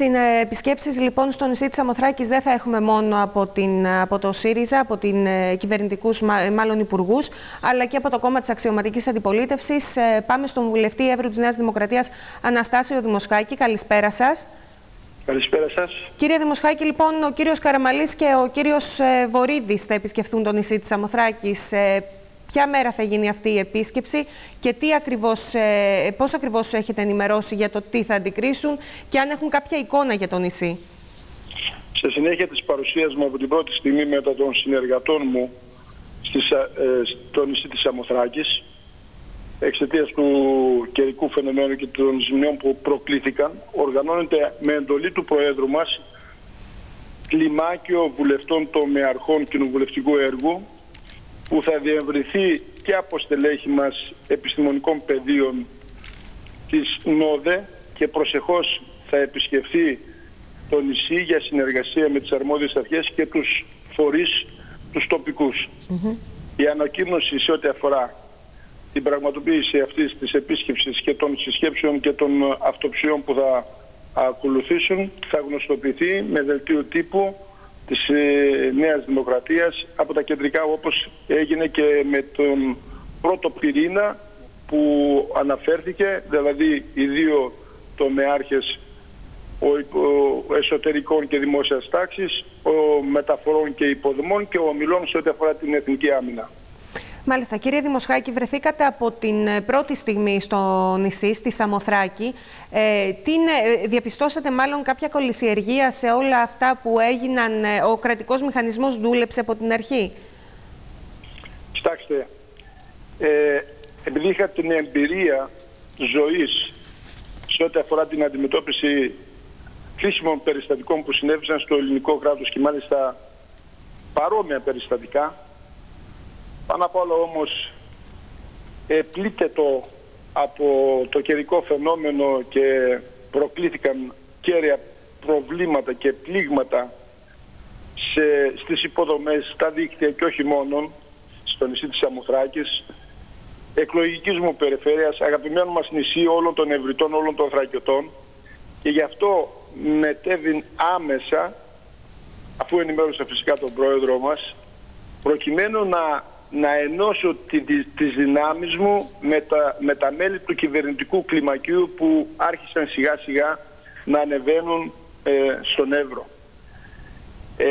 [SPEAKER 1] Συνεπισκέψεις λοιπόν στο νησί της Σαμοθράκης δεν θα έχουμε μόνο από, την, από το ΣΥΡΙΖΑ, από την ε, κυβερνητικούς μάλλον υπουργούς, αλλά και από το κόμμα της αξιωματικής αντιπολίτευσης. Ε, πάμε στον βουλευτή Εύρου της Νέας Δημοκρατίας, Αναστάσιο Δημοσχάκη. Καλησπέρα σας.
[SPEAKER 21] Καλησπέρα σας.
[SPEAKER 1] Κύριε Δημοσχάκη, λοιπόν, ο κύριος Καραμαλής και ο κύριος ε, Βορίδης θα επισκεφθούν το νησί της Σαμοθράκης. Ε, Ποια μέρα θα γίνει αυτή η επίσκεψη και τι ακριβώς, ε, πώς ακριβώς έχετε ενημερώσει για το τι θα αντικρίσουν και αν έχουν κάποια εικόνα για το νησί?
[SPEAKER 21] Σε συνέχεια της παρουσίας μου από την πρώτη στιγμή μετά των συνεργατών μου στις, ε, στο νησί της Σαμοθράκης, εξαιτίας του καιρικού φαινομένου και των ζημιών που προκλήθηκαν, οργανώνεται με εντολή του Προέδρου μας κλιμάκιο βουλευτών τομεαρχών κοινοβουλευτικού έργου, που θα διευρυνθεί και από στελέχη μας επιστημονικών πεδίων της ΝΟΔΕ και προσεχώς θα επισκεφθεί το νησί για συνεργασία με τις αρμόδιες αρχές και τους φορείς τους τοπικούς. Mm-hmm. Η ανακοίνωση σε ό,τι αφορά την πραγματοποίηση αυτής της επίσκεψης και των συσκέψεων και των αυτοψιών που θα ακολουθήσουν θα γνωστοποιηθεί με δελτίο τύπου της ε, Νέας Δημοκρατίας από τα κεντρικά, όπως έγινε και με τον πρώτο πυρήνα που αναφέρθηκε, δηλαδή οι δύο τομεάρχες, ο, ο εσωτερικών και δημόσιας τάξης, ο μεταφορών και υποδομών και ο ομιλών σε ό,τι αφορά την εθνική άμυνα.
[SPEAKER 1] Μάλιστα. Κύριε Δημοσχάκη, βρεθήκατε από την πρώτη στιγμή στο νησί, στη Σαμοθράκη. Ε, τι είναι, διαπιστώσατε μάλλον κάποια κολυσιεργία σε όλα αυτά που έγιναν? Ο κρατικός μηχανισμός δούλεψε από την αρχή?
[SPEAKER 21] Κοιτάξτε, ε, επειδή είχα την εμπειρία ζωής σε ό,τι αφορά την αντιμετώπιση κρίσιμων περιστατικών που συνέβησαν στο ελληνικό κράτος και μάλιστα παρόμοια περιστατικά, πάνω απ' όλα όμως πλήττετο από το καιρικό φαινόμενο και προκλήθηκαν κέρια προβλήματα και πλήγματα σε, στις υποδομές, στα δίκτυα και όχι μόνο στο νησί της Σαμοθράκης, εκλογικής μου περιφέρειας, αγαπημένου μας νησί όλων των Ευρυτών, όλων των Θρακιωτών, και γι' αυτό μετέβην άμεσα, αφού ενημέρωσα φυσικά τον πρόεδρο μας, προκειμένου να να ενώσω τη, τη, τις δυνάμεις μου με τα, με τα μέλη του κυβερνητικού κλιμακίου που άρχισαν σιγά σιγά να ανεβαίνουν ε, στον Εύρο. Ε,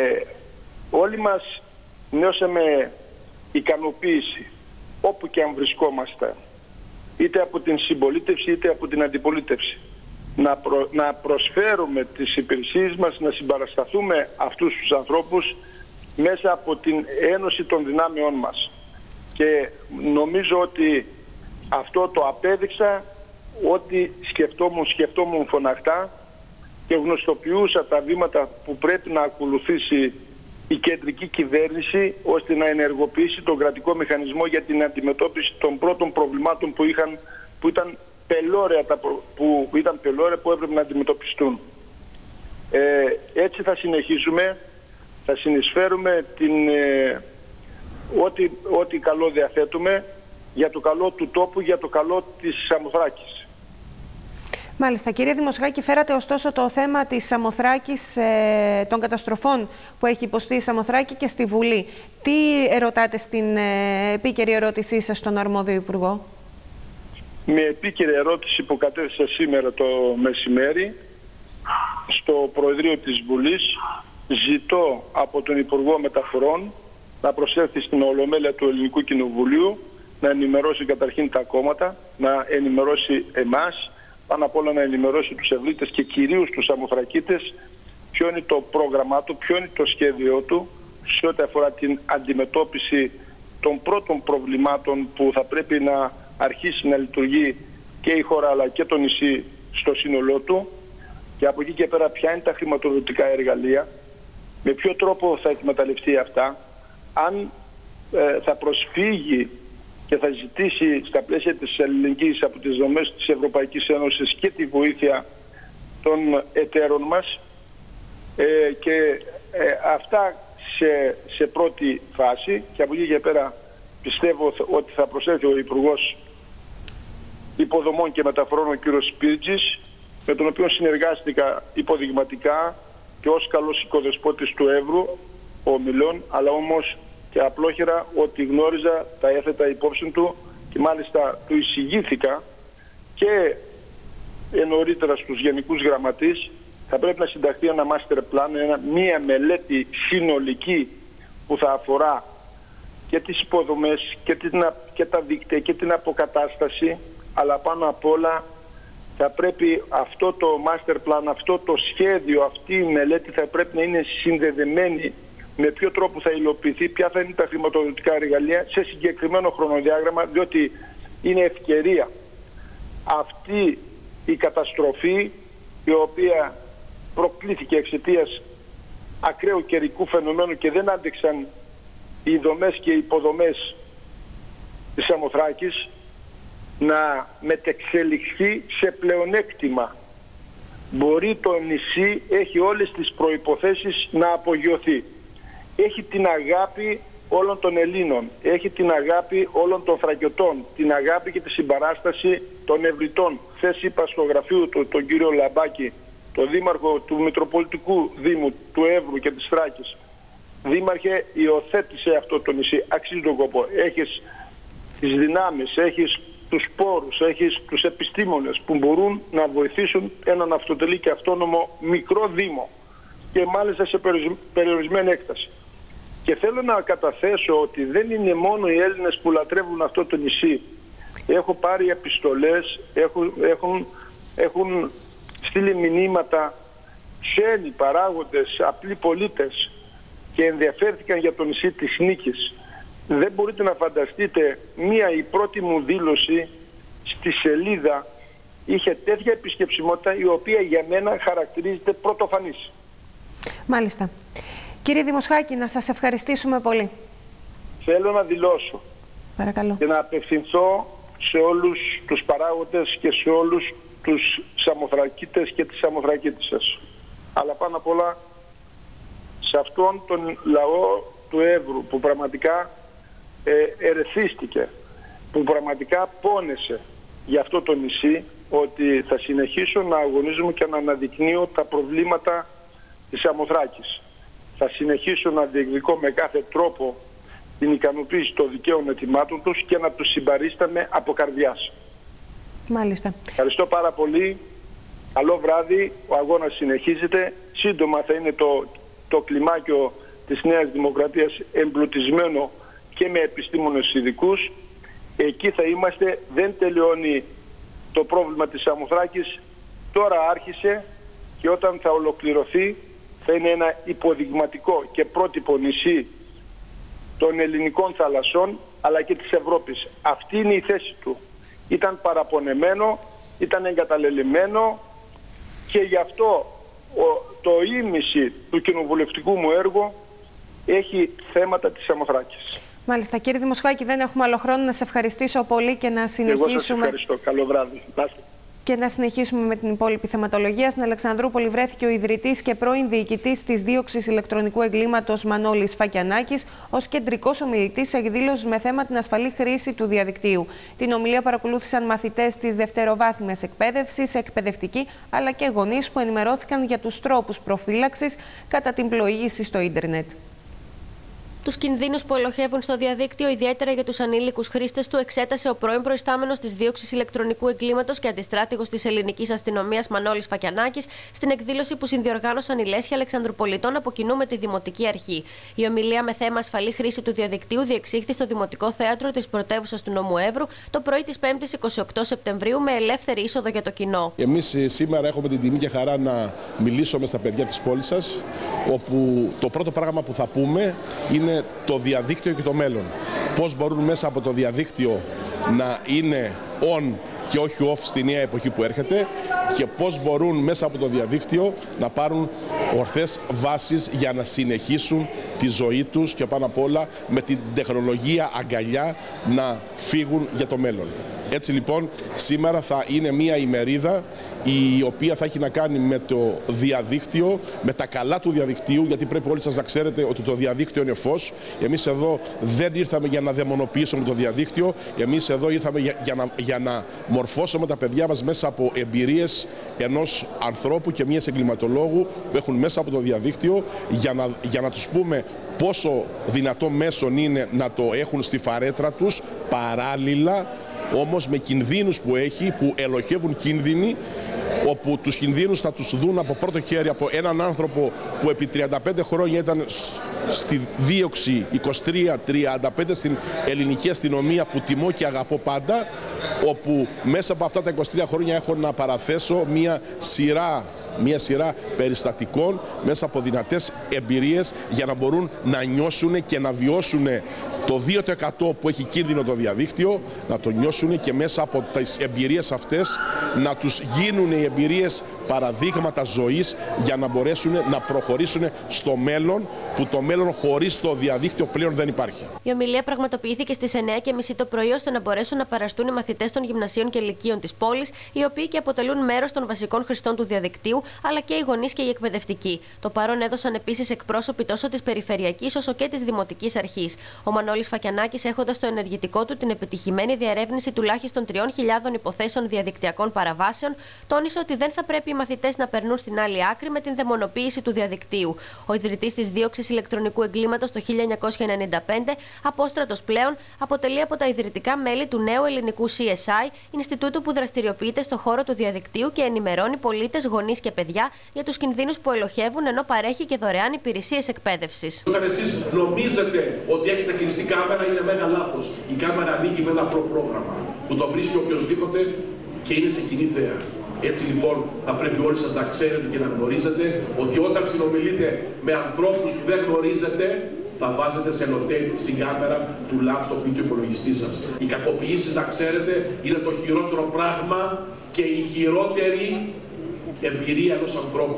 [SPEAKER 21] όλοι μας νιώσαμε ικανοποίηση όπου και αν βρισκόμαστε, είτε από την συμπολίτευση είτε από την αντιπολίτευση, να, προ, να προσφέρουμε τις υπηρεσίες μας, να συμπαρασταθούμε αυτούς τους ανθρώπους μέσα από την ένωση των δυνάμεών μας. Και νομίζω ότι αυτό το απέδειξα, ότι σκεφτόμουν, σκεφτόμουν φωναχτά και γνωστοποιούσα τα βήματα που πρέπει να ακολουθήσει η κεντρική κυβέρνηση ώστε να ενεργοποιήσει τον κρατικό μηχανισμό για την αντιμετώπιση των πρώτων προβλημάτων που, είχαν, που, ήταν, πελώρια, που ήταν πελώρια που έπρεπε να αντιμετωπιστούν. Ε, έτσι θα συνεχίσουμε. Θα συνεισφέρουμε την, ε, ό,τι, ό,τι καλό διαθέτουμε για το καλό του τόπου, για το καλό της Σαμοθράκης.
[SPEAKER 1] Μάλιστα. Κύριε Δημοσχάκη, φέρατε ωστόσο το θέμα της Σαμοθράκης, ε, των καταστροφών που έχει υποστεί η Σαμοθράκη και στη Βουλή. Τι ερωτάτε στην ε, επίκαιρη ερώτησή σας στον αρμόδιο Υπουργό?
[SPEAKER 21] Με επίκαιρη ερώτηση που κατέθεσα σήμερα το μεσημέρι στο Προεδρείο της Βουλής, ζητώ από τον Υπουργό Μεταφορών να προσέλθει στην Ολομέλεια του Ελληνικού Κοινοβουλίου, να ενημερώσει καταρχήν τα κόμματα, να ενημερώσει εμάς, πάνω απ' όλα να ενημερώσει τους ευλίτες και κυρίως τους Σαμοθρακίτες ποιο είναι το πρόγραμμά του, ποιο είναι το σχέδιό του σε ό,τι αφορά την αντιμετώπιση των πρώτων προβλημάτων που θα πρέπει να αρχίσει να λειτουργεί και η χώρα αλλά και το νησί στο σύνολό του, και από εκεί και πέρα ποια είναι τα χρηματοδοτικά εργαλεία, με ποιο τρόπο θα εκμεταλλευτεί αυτά, αν ε, θα προσφύγει και θα ζητήσει στα πλαίσια της αλληλεγγύης από τις δομές της Ευρωπαϊκής Ένωσης και τη βοήθεια των εταίρων μας, ε, και ε, αυτά σε, σε πρώτη φάση, και από εκεί και πέρα πιστεύω ότι θα προσέλθει ο Υπουργός Υποδομών και Μεταφορών, ο κ. Σπίρτζης, με τον οποίο συνεργάστηκα υποδειγματικά και ως καλός οικοδεσπότης του Εύρου ομιλών, αλλά όμως και απλόχερα ότι γνώριζα, τα έθετα υπόψη του και μάλιστα του εισηγήθηκα και νωρίτερα στους γενικούς γραμματείς. Θα πρέπει να συνταχθεί ένα master plan, ένα, μία μελέτη συνολική που θα αφορά και τις υποδομές και, την, και τα δίκτυα και την αποκατάσταση, αλλά πάνω απ' όλα θα πρέπει αυτό το master plan, αυτό το σχέδιο, αυτή η μελέτη θα πρέπει να είναι συνδεδεμένη με ποιο τρόπο θα υλοποιηθεί, ποια θα είναι τα χρηματοδοτικά εργαλεία σε συγκεκριμένο χρονοδιάγραμμα, διότι είναι ευκαιρία αυτή η καταστροφή η οποία προκλήθηκε εξαιτίας ακραίου καιρικού φαινομένου και δεν άντεξαν οι δομές και οι υποδομές της Σαμοθράκης να μετεξελιχθεί σε πλεονέκτημα. Μπορεί το νησί, έχει όλες τις προϋποθέσεις να απογειωθεί. Έχει την αγάπη όλων των Ελλήνων, έχει την αγάπη όλων των Θρακιωτών, την αγάπη και τη συμπαράσταση των Ευρυτών. Χθες είπα στο γραφείο του τον κύριο Λαμπάκη, τον δήμαρχο του Μητροπολιτικού Δήμου του Εύρου και της Θράκης. Δήμαρχε, υιοθέτησε αυτό το νησί, αξίζει τον κόπο. Έχεις τις δυνάμεις, έχεις τους πόρους, έχεις τους επιστήμονες που μπορούν να βοηθήσουν έναν αυτοτελή και αυτόνομο μικρό δήμο και μάλιστα σε περιορισμένη έκταση. Και θέλω να καταθέσω ότι δεν είναι μόνο οι Έλληνες που λατρεύουν αυτό το νησί. Έχω πάρει επιστολές, έχουν, έχουν, έχουν στείλει μηνύματα ξένοι παράγοντες, απλοί πολίτες και ενδιαφέρθηκαν για το νησί της Νίκης. Δεν μπορείτε να φανταστείτε, μία η πρώτη μου δήλωση στη σελίδα είχε τέτοια επισκεψιμότητα η οποία για μένα χαρακτηρίζεται πρωτοφανής.
[SPEAKER 1] Μάλιστα. Κύριε Δημοσχάκη, να σας ευχαριστήσουμε πολύ.
[SPEAKER 21] Θέλω να δηλώσω
[SPEAKER 1] Παρακαλώ.
[SPEAKER 21] και να απευθυνθώ σε όλους τους παράγοντες και σε όλους τους Σαμοθρακίτες και τις Σαμοθρακίτισσες. Αλλά πάνω απ' όλα σε αυτόν τον λαό του Εύρου που πραγματικά ε, ερεθίστηκε, που πραγματικά πόνεσε για αυτό το νησί, ότι θα συνεχίσω να αγωνίζομαι και να αναδεικνύω τα προβλήματα της Σαμοθράκης. Θα συνεχίσω να διεκδικώ με κάθε τρόπο την ικανοποίηση των δικαίων αιτημάτων τους και να τους συμπαρίσταμε από καρδιάς.
[SPEAKER 1] Μάλιστα.
[SPEAKER 21] Ευχαριστώ πάρα πολύ. Καλό βράδυ. Ο αγώνας συνεχίζεται. Σύντομα θα είναι το, το κλιμάκιο της Νέας Δημοκρατίας εμπλουτισμένο και με επιστήμονες ειδικούς. Εκεί θα είμαστε. Δεν τελειώνει το πρόβλημα της Σαμοθράκης. Τώρα άρχισε και όταν θα ολοκληρωθεί θα είναι ένα υποδειγματικό και πρότυπο νησί των ελληνικών θαλασσών αλλά και της Ευρώπης. Αυτή είναι η θέση του. Ήταν παραπονεμένο, ήταν εγκαταλελειμμένο και γι' αυτό το ίμιση του κοινοβουλευτικού μου έργου έχει θέματα της Σαμοθράκης.
[SPEAKER 1] Μάλιστα. Κύριε Δημοσχάκη, δεν έχουμε άλλο χρόνο. Να σε ευχαριστήσω πολύ και να συνεχίσουμε.
[SPEAKER 21] Εγώ σας ευχαριστώ. Καλό βράδυ.
[SPEAKER 1] Και να συνεχίσουμε με την υπόλοιπη θεματολογία. Στην Αλεξανδρούπολη βρέθηκε ο ιδρυτής και πρώην διοικητής της δίωξης ηλεκτρονικού εγκλήματος Μανώλης Φακιανάκης ως κεντρικός ομιλητής σε εκδήλωση με θέμα την ασφαλή χρήση του διαδικτύου. Την ομιλία παρακολούθησαν μαθητές της δευτεροβάθμιας εκπαίδευσης, εκπαιδευτικοί αλλά και γονείς που ενημερώθηκαν για τους τρόπους προφύλαξης κατά την πλοήγηση στο ίντερνετ.
[SPEAKER 12] Τους κινδύνους που ελοχεύουν στο διαδίκτυο, ιδιαίτερα για τους ανήλικους χρήστες του, εξέτασε ο πρώην προϊστάμενος της δίωξης ηλεκτρονικού εγκλήματος και αντιστράτηγος της ελληνικής αστυνομίας Μανώλης Φακιανάκης στην εκδήλωση που συνδιοργάνωσαν οι Λέσχοι Αλεξανδρουπολιτών από κοινού με τη Δημοτική Αρχή. Η ομιλία με θέμα ασφαλή χρήση του διαδικτύου διεξήχθη στο Δημοτικό Θέατρο της πρωτεύουσας του νομού Εύρου το πρωί της πέμπτης εικοστή ογδόη Σεπτεμβρίου με ελεύθερη είσοδο για το κοινό.
[SPEAKER 2] Εμείς σήμερα έχουμε την τιμή και χαρά να μιλήσουμε στα παιδιά της πόλης σας, όπου το πρώτο πράγμα που θα πούμε είναι το διαδίκτυο και το μέλλον. Πώς μπορούν μέσα από το διαδίκτυο να είναι on και όχι off στη νέα εποχή που έρχεται και πώς μπορούν μέσα από το διαδίκτυο να πάρουν ορθές βάσεις για να συνεχίσουν τη ζωή τους και πάνω απ' όλα με την τεχνολογία αγκαλιά να φύγουν για το μέλλον. Έτσι λοιπόν σήμερα θα είναι μια ημερίδα η οποία θα έχει να κάνει με το διαδίκτυο, με τα καλά του διαδικτύου, γιατί πρέπει όλοι σας να ξέρετε ότι το διαδίκτυο είναι φως. Εμείς εδώ δεν ήρθαμε για να δαιμονοποιήσουμε το διαδίκτυο, εμείς εδώ ήρθαμε για, για, να, για να μορφώσουμε τα παιδιά μας μέσα από εμπειρίες ενός ανθρώπου και μιας εγκληματολόγου που έχουν μέσα από το διαδίκτυο, για να, για να τους πούμε πόσο δυνατό μέσον είναι να το έχουν στη φαρέτρα τους, παράλληλα όμως με κινδύνους που έχει, που ελοχεύουν κίνδυνοι, όπου τους κινδύνους θα τους δουν από πρώτο χέρι από έναν άνθρωπο που επί τριάντα πέντε χρόνια ήταν στη δίωξη, είκοσι τρία τριάντα πέντε στην ελληνική αστυνομία, που τιμώ και αγαπώ πάντα, όπου μέσα από αυτά τα είκοσι τρία χρόνια έχω να παραθέσω μια σειρά μια σειρά περιστατικών μέσα από δυνατές εμπειρίες, για να μπορούν να νιώσουν και να βιώσουν το δύο τοις εκατό που έχει κίνδυνο το διαδίκτυο, να το νιώσουν και μέσα από τις εμπειρίες αυτές να τους γίνουν οι εμπειρίες παραδείγματα ζωής, για να μπορέσουν να προχωρήσουν στο μέλλον, που το μέλλον χωρίς το διαδίκτυο πλέον δεν υπάρχει.
[SPEAKER 12] Η ομιλία πραγματοποιήθηκε στις εννιά και μισή το πρωί, ώστε να μπορέσουν να παραστούν οι μαθητές των γυμνασίων και λυκείων της πόλης, οι οποίοι και αποτελούν μέρος των βασικών χρηστών του διαδικτύου, αλλά και οι γονείς και οι εκπαιδευτικοί. Το παρόν έδωσαν επίσης εκπρόσωποι τόσο της Περιφερειακής όσο και της Δημοτικής Αρχής. Ο Μανώλης Φακιανάκης, έχοντας στο ενεργητικό του την επιτυχημένη διερεύνηση τουλάχιστον τριών χιλιάδων υποθέσεων διαδικτυακών παραβάσεων, τόνισε ότι δεν θα πρέπει οι μαθητές να περνούν στην άλλη άκρη με την δαιμονοποίηση του διαδικτύου. Ο ιδρυτής της δίωξης ηλεκτρονικού εγκλήματος το χίλια εννιακόσια ενενήντα πέντε, απόστρατος πλέον, αποτελεί από τα ιδρυτικά μέλη του νέου ελληνικού σι ες άι, Ινστιτούτου που δραστηριοποιείται στο χώρο του διαδικτύου και ενημερώνει πολίτες, γονείς και παιδιά για τους κινδύνους που ελοχεύουν, ενώ παρέχει και δωρεάν υπηρεσίες εκπαίδευσης.
[SPEAKER 4] Όταν εσείς νομίζετε ότι έχετε κλειστή κάμερα, είναι μέγα λάθος. Η κάμερα ανοίγει με ένα απλό πρόγραμμα που το βρίσκει οποιοδήποτε και είναι σε κοινή θέα. Έτσι λοιπόν θα πρέπει όλοι σας να ξέρετε και να γνωρίζετε ότι όταν συνομιλείτε με ανθρώπους που δεν γνωρίζετε, θα βάζετε σελοτέιπ στην κάμερα του λάπτοπ ή του υπολογιστή σας. Οι κακοποιήσεις, να ξέρετε, είναι το χειρότερο πράγμα και η χειρότερη εμπειρία ενός ανθρώπου.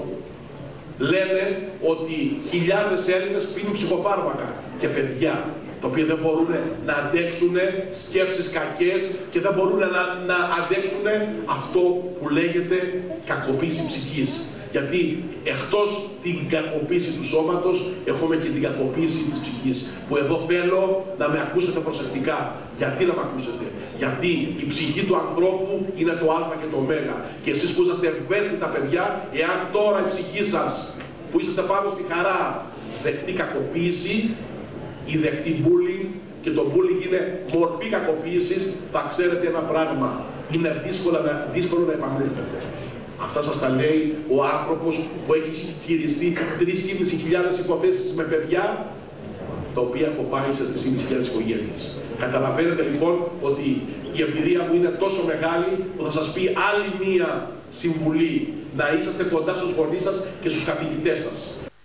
[SPEAKER 4] Λένε ότι χιλιάδες Έλληνες πίνουν ψυχοφάρμακα και παιδιά, τα οποία δεν μπορούν να αντέξουν σκέψεις κακές και δεν μπορούν να, να αντέξουν αυτό που λέγεται κακοποίηση ψυχής. Γιατί εκτός την κακοποίηση του σώματος, έχουμε και την κακοποίηση της ψυχής. Που εδώ θέλω να με ακούσετε προσεκτικά. Γιατί να με ακούσετε? Γιατί η ψυχή του ανθρώπου είναι το α και το ω. Και εσείς που είσαστε ευαίσθητα παιδιά, εάν τώρα η ψυχή σας, που είσαστε πάνω στη χαρά, δεχτεί κακοποίηση ή δεχτεί bullying, και το bullying είναι μορφή κακοποίησης, θα ξέρετε ένα πράγμα. Είναι δύσκολο να, δύσκολο να επανέλθετε. Αυτά σας τα λέει ο άνθρωπος που έχει χειριστεί τρεις και μισή χιλιάδες υποθέσεις με παιδιά, τα οποία έχω πάει σε τρεις και μισή χιλιάδες οικογένειες. Καταλαβαίνετε λοιπόν ότι η εμπειρία μου είναι τόσο μεγάλη που θα σας πει άλλη μία συμβουλή: να είσαστε κοντά στους γονείς σας και στους καθηγητές σας.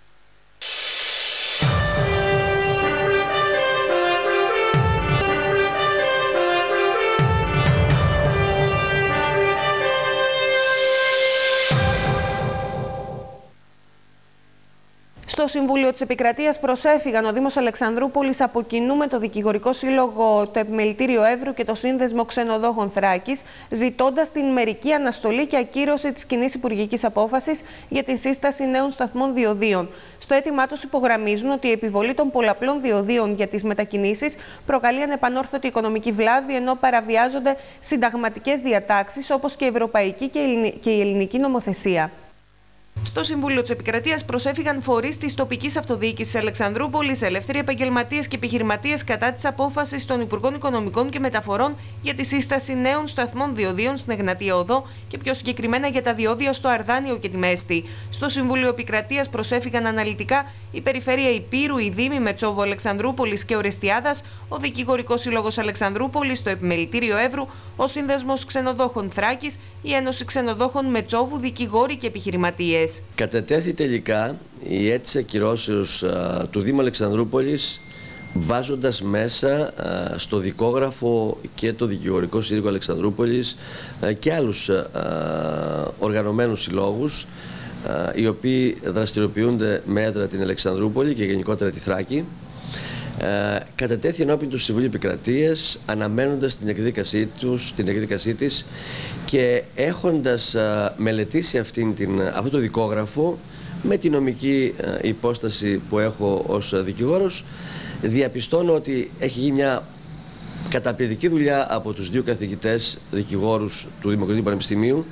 [SPEAKER 1] Στο Συμβούλιο της Επικρατείας προσέφυγαν ο Δήμος Αλεξανδρούπολης από κοινού με το Δικηγορικό Σύλλογο, το Επιμελητήριο Εύρου και το Σύνδεσμο Ξενοδόχων Θράκης, ζητώντας την μερική αναστολή και ακύρωση της κοινής υπουργικής απόφασης για τη σύσταση νέων σταθμών διοδίων. Στο αίτημά τους υπογραμμίζουν ότι η επιβολή των πολλαπλών διοδίων για τις μετακινήσεις προκαλεί ανεπανόρθωτη οικονομική βλάβη, ενώ παραβιάζονται συνταγματικές διατάξεις όπως και η ευρωπαϊκή και η ελληνική νομοθεσία. Στο Συμβούλιο της Επικρατείας προσέφυγαν φορείς της τοπικής αυτοδιοίκησης Αλεξανδρούπολης, ελεύθεροι επαγγελματίες και επιχειρηματίες κατά της απόφασης των Υπουργών Οικονομικών και Μεταφορών για τη σύσταση νέων σταθμών διοδίων στην Εγνατία Οδό και πιο συγκεκριμένα για τα διόδια στο Αρδάνιο και τη Μέστη. Στο Συμβούλιο Επικρατείας προσέφυγαν αναλυτικά η Περιφέρεια Υπήρου, η Δήμη Μετσόβου Αλεξανδρούπολης και Ορεστιάδας, ο Δικηγορικός Σύλλογος Αλεξανδρούπολης, το Επιμελητήριο Εύρου, ο Σύνδεσμος Ξενοδόχων Θράκης, η Ένωση Ξενοδόχων Μετσόβου, δικηγόροι και επιχειρηματίες.
[SPEAKER 16] Κατετέθη τελικά η αίτηση ακυρώσεως του Δήμου Αλεξανδρούπολης, βάζοντας μέσα α, στο δικόγραφο και το Δικηγορικό Σύλλογο Αλεξανδρούπολης α, και άλλους α, οργανωμένους συλλόγους α, οι οποίοι δραστηριοποιούνται με έδρα την Αλεξανδρούπολη και γενικότερα τη Θράκη. ε, κατατέθη ενώπιον του Συμβουλίου Επικρατείας, αναμένοντας την εκδίκασή τους, την εκδίκασή της, και έχοντας ε, μελετήσει αυτήν την, αυτό το δικόγραφο με τη νομική ε, υπόσταση που έχω ως δικηγόρος, διαπιστώνω ότι έχει γίνει μια καταπληκτική δουλειά από τους δύο καθηγητές δικηγόρους του Δημοκρατικού Πανεπιστημίου,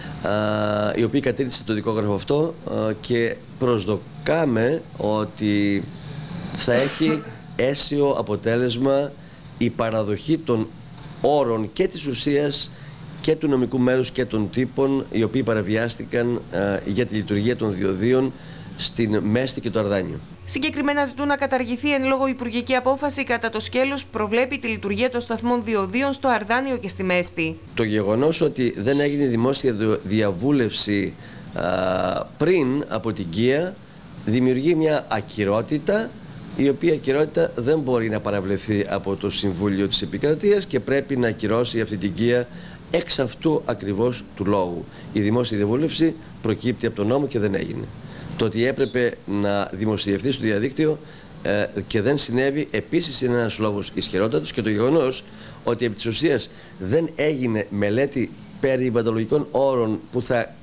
[SPEAKER 16] α, οι οποίοι κατήρτισαν το δικόγραφο αυτό, α, και προσδοκάμε ότι θα έχει αίσιο αποτέλεσμα η παραδοχή των όρων και της ουσίας και του νομικού μέρους και των τύπων, οι οποίοι παραβιάστηκαν α, για τη λειτουργία των διοδίων στην Μέστη και το Αρδάνιο.
[SPEAKER 1] Συγκεκριμένα ζητούν να καταργηθεί εν λόγω υπουργική απόφαση κατά το σκέλος που προβλέπει τη λειτουργία των σταθμών διοδίων στο Αρδάνιο και στη Μέστη.
[SPEAKER 16] Το γεγονός ότι δεν έγινε δημόσια διαβούλευση α, πριν από την ΚΙΑ δημιουργεί μια ακυρότητα, η οποία ακυρότητα δεν μπορεί να παραβλεφθεί από το Συμβούλιο της Επικρατείας και πρέπει να ακυρώσει αυτή την ΚΙΑ εξ αυτού ακριβώς του λόγου. Η δημόσια διαβούλευση προκύπτει από τον νόμο και δεν έγινε. Το ότι έπρεπε να δημοσιευτεί στο διαδίκτυο ε, και δεν συνέβη επίσης είναι ένας λόγος ισχυρότατος, και το γεγονός ότι επί της ουσίας δεν έγινε μελέτη περιβαλλοντολογικών όρων που θα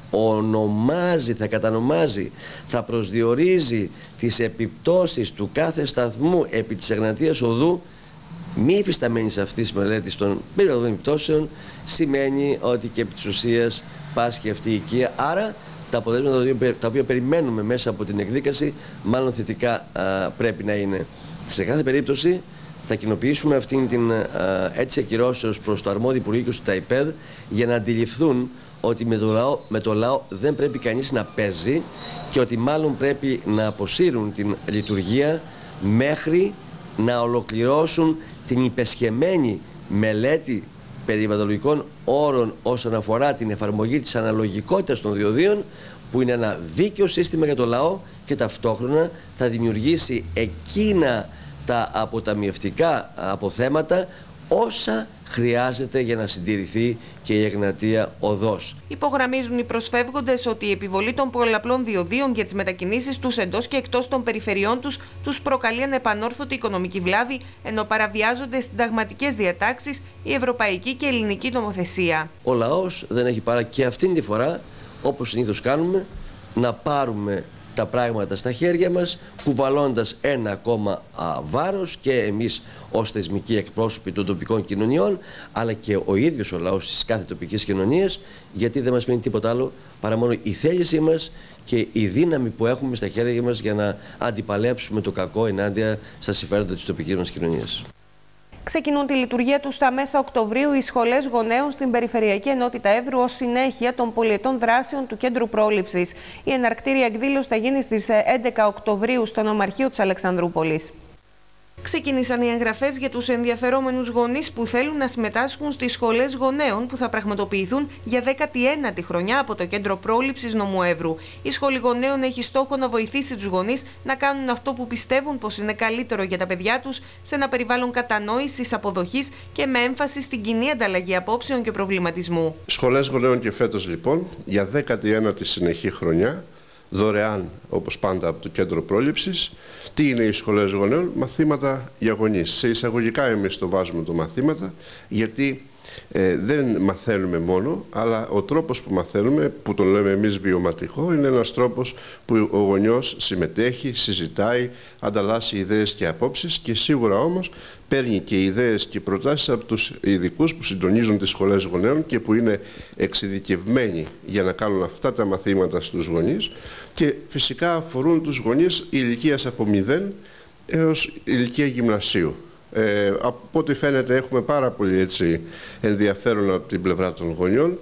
[SPEAKER 16] ονομάζει, θα κατανομάζει, θα προσδιορίζει τις επιπτώσεις του κάθε σταθμού επί της Εγνατίας Οδού, μη υφισταμένης αυτής της μελέτης των περιβαλλοντικών επιπτώσεων, σημαίνει ότι και επί της ουσίας πάσχει αυτή η οικία. Άρα τα αποτελέσματα τα οποία περιμένουμε μέσα από την εκδίκαση μάλλον θετικά α, πρέπει να είναι. Σε κάθε περίπτωση θα κοινοποιήσουμε αυτήν την α, έτσι ακυρώσεως προς το αρμόδιο Υπουργείο του ΤΑΙΠΕΔ, για να αντιληφθούν ότι με το, λαό, με το λαό δεν πρέπει κανείς να παίζει, και ότι μάλλον πρέπει να αποσύρουν την λειτουργία μέχρι να ολοκληρώσουν την υπεσχεμένη μελέτη περιβαλλοντολογικών όρων όσον αφορά την εφαρμογή της αναλογικότητας των διοδίων, που είναι ένα δίκαιο σύστημα για το λαό και ταυτόχρονα θα δημιουργήσει εκείνα τα αποταμιευτικά αποθέματα όσα χρειάζεται για να συντηρηθεί και η Εγνατία Οδός.
[SPEAKER 1] Υπογραμμίζουν οι προσφεύγοντες ότι η επιβολή των πολλαπλών διοδίων για τις μετακινήσεις τους εντός και εκτός των περιφερειών τους τους προκαλεί ανεπανόρθωτη οικονομική βλάβη, ενώ παραβιάζονται συνταγματικές διατάξεις, η ευρωπαϊκή και ελληνική νομοθεσία.
[SPEAKER 16] Ο λαός δεν έχει παρά και αυτήν τη φορά, όπως συνήθως κάνουμε, να πάρουμε τα πράγματα στα χέρια μας, κουβαλώντας ένα ακόμα α, βάρος, και εμείς ως θεσμικοί εκπρόσωποι των τοπικών κοινωνιών, αλλά και ο ίδιος ο λαός της κάθε τοπικής κοινωνίας, γιατί δεν μας μείνει τίποτα άλλο παρά μόνο η θέλησή μας και η δύναμη που έχουμε στα χέρια μας για να αντιπαλέψουμε το κακό ενάντια στα συμφέροντα της τοπικής μας κοινωνίας.
[SPEAKER 1] Ξεκινούν τη λειτουργία τους στα μέσα Οκτωβρίου οι σχολές γονέων στην Περιφερειακή Ενότητα Εύρου ως συνέχεια των πολυετών δράσεων του Κέντρου Πρόληψης. Η εναρκτήρια εκδήλωση θα γίνει στις έντεκα Οκτωβρίου στο Νομαρχείο της Αλεξανδρούπολης. Ξεκίνησαν οι εγγραφές για τους ενδιαφερόμενους γονείς που θέλουν να συμμετάσχουν στις σχολές γονέων που θα πραγματοποιηθούν για δέκατη ένατη χρονιά από το Κέντρο Πρόληψης Νομού Εύρου. Η Σχολή Γονέων έχει στόχο να βοηθήσει τους γονείς να κάνουν αυτό που πιστεύουν πως είναι καλύτερο για τα παιδιά τους σε ένα περιβάλλον κατανόησης, αποδοχής και με έμφαση στην κοινή ανταλλαγή απόψεων και προβληματισμού.
[SPEAKER 3] Σχολές γονέων και φέτος λοιπόν για δέκατη ένατη συνεχή χρονιά, δωρεάν όπως πάντα από το Κέντρο Πρόληψης. Τι είναι οι σχολές γονέων? Μαθήματα για γονείς. Σε εισαγωγικά εμείς το βάζουμε το μαθήματα, γιατί ε, δεν μαθαίνουμε μόνο, αλλά ο τρόπος που μαθαίνουμε, που τον λέμε εμείς βιωματικό, είναι ένας τρόπος που ο γονιός συμμετέχει, συζητάει, ανταλλάσσει ιδέες και απόψεις, και σίγουρα όμως παίρνει και ιδέες και προτάσεις από τους ειδικούς που συντονίζουν τις σχολές γονέων και που είναι εξειδικευμένοι για να κάνουν αυτά τα μαθήματα στους γονείς, και φυσικά αφορούν τους γονείς ηλικίας από μηδέν έως ηλικία γυμνασίου. Ε, από ό,τι φαίνεται έχουμε πάρα πολύ έτσι ενδιαφέρον από την πλευρά των γονιών,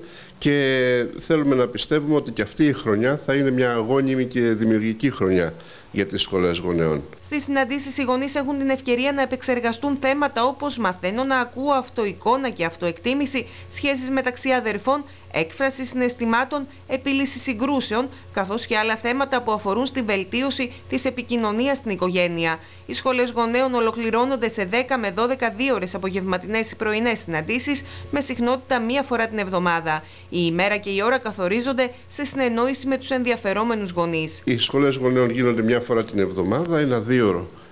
[SPEAKER 3] και θέλουμε να πιστεύουμε ότι και αυτή η χρονιά θα είναι μια αγώνιμη και δημιουργική χρονιά για τις σχολές γονέων.
[SPEAKER 1] Στις συναντήσεις οι γονείς έχουν την ευκαιρία να επεξεργαστούν θέματα όπως μαθαίνω να ακούω, αυτοεικόνα και αυτοεκτίμηση, σχέσεις μεταξύ αδερφών, έκφραση συναισθημάτων, επίλυση συγκρούσεων, καθώς και άλλα θέματα που αφορούν στη βελτίωση της επικοινωνίας στην οικογένεια. Οι σχολές γονέων ολοκληρώνονται σε δέκα με δώδεκα δύο ώρες απογευματινές ή πρωινές συναντήσεις με συχνότητα μία φορά την εβδομάδα. Η ημέρα και η ώρα καθορίζονται σε συνεννόηση με τους ενδιαφερόμενους γονείς.
[SPEAKER 3] Οι σχολές γονέων γίνονται μία φορά την εβδομάδα, ένα δύο ώρο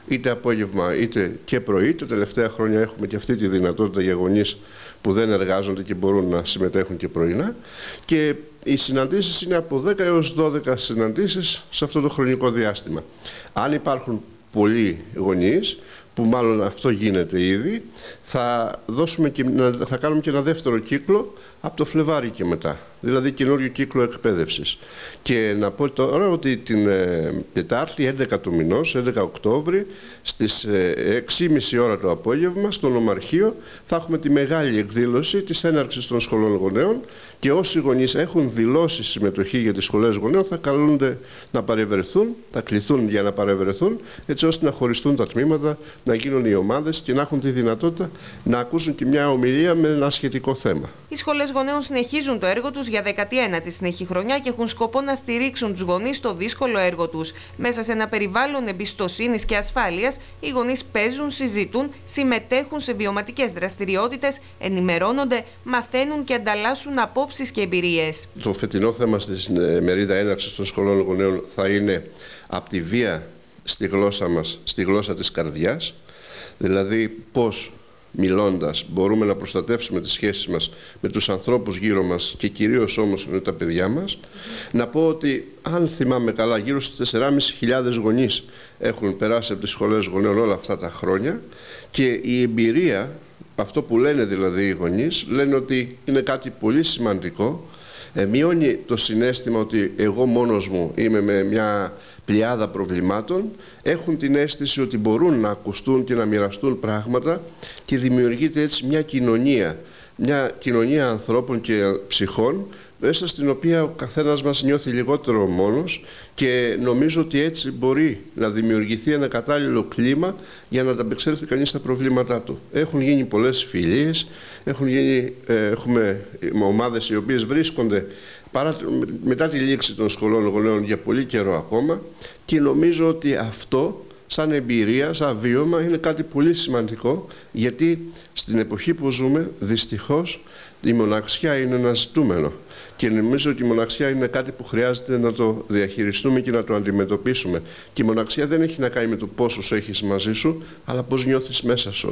[SPEAKER 3] είτε απόγευμα είτε και πρωί. Τα τελευταία χρόνια έχουμε και αυτή τη δυνατότητα για γονείς που δεν εργάζονται και μπορούν να συμμετέχουν και πρωινά. Και οι συναντήσεις είναι από δέκα έως δώδεκα συναντήσεις σε αυτό το χρονικό διάστημα. Αν υπάρχουν πολλοί γονείς, που μάλλον αυτό γίνεται ήδη, θα, δώσουμε και, θα κάνουμε και ένα δεύτερο κύκλο από το Φλεβάρι και μετά. Δηλαδή καινούριο κύκλο εκπαίδευσης. Και να πω τώρα ότι την ε, Τετάρτη, έντεκα του μηνός, έντεκα Οκτώβρη, στις ε, έξι και μισή ώρα το απόγευμα, στο Νομαρχείο, θα έχουμε τη μεγάλη εκδήλωση της έναρξης των σχολών γονέων και όσοι γονείς έχουν δηλώσει συμμετοχή για τις σχολές γονέων θα καλούνται να παρευρεθούν, θα κληθούν για να παρευρεθούν, έτσι ώστε να χωριστούν τα τμήματα, να γίνουν οι ομάδες και να έχουν τη δυνατότητα να ακούσουν και μια ομιλία με ένα σχετικό θέμα.
[SPEAKER 1] Οι σχολές γονέων συνεχίζουν το έργο τους για δέκατη ένατη συνεχή χρονιά και έχουν σκοπό να στηρίξουν τους γονείς στο δύσκολο έργο τους. Μέσα σε ένα περιβάλλον εμπιστοσύνης και ασφάλειας, οι γονείς παίζουν, συζητούν, συμμετέχουν σε βιωματικές δραστηριότητες, ενημερώνονται, μαθαίνουν και ανταλλάσσουν απόψεις και εμπειρίες.
[SPEAKER 3] Το φετινό θέμα στη μερίδα έναρξης των σχολών γονέων θα είναι από τη βία στη γλώσσα μας, στη γλώσσα της καρδιάς, δηλαδή πώς μιλώντας μπορούμε να προστατεύσουμε τις σχέσεις μας με τους ανθρώπους γύρω μας και κυρίως όμως με τα παιδιά μας. Να πω ότι αν θυμάμαι καλά, γύρω στις τέσσερις χιλιάδες πεντακόσιοι γονείς έχουν περάσει από τις σχολές γονέων όλα αυτά τα χρόνια και η εμπειρία, αυτό που λένε δηλαδή οι γονείς, λένε ότι είναι κάτι πολύ σημαντικό. Ε, μειώνει το συναίσθημα ότι εγώ μόνος μου είμαι με μια πλειάδα προβλημάτων, έχουν την αίσθηση ότι μπορούν να ακουστούν και να μοιραστούν πράγματα και δημιουργείται έτσι μια κοινωνία, μια κοινωνία ανθρώπων και ψυχών μέσα στην οποία ο καθένας μας νιώθει λιγότερο μόνος και νομίζω ότι έτσι μπορεί να δημιουργηθεί ένα κατάλληλο κλίμα για να ανταπεξέλθει κανείς στα προβλήματά του. Έχουν γίνει πολλές φιλίες, έχουν γίνει, ε, έχουμε ομάδες οι οποίες βρίσκονται παρά, μετά τη λήξη των σχολών γονέων για πολύ καιρό ακόμα και νομίζω ότι αυτό σαν εμπειρία, σαν βίωμα είναι κάτι πολύ σημαντικό γιατί στην εποχή που ζούμε δυστυχώς η μοναξιά είναι ένα ζητούμενο και νομίζω ότι η μοναξιά είναι κάτι που χρειάζεται να το διαχειριστούμε και να το αντιμετωπίσουμε και η μοναξιά δεν έχει να κάνει με το πόσους έχεις μαζί σου αλλά πώς νιώθεις μέσα σου.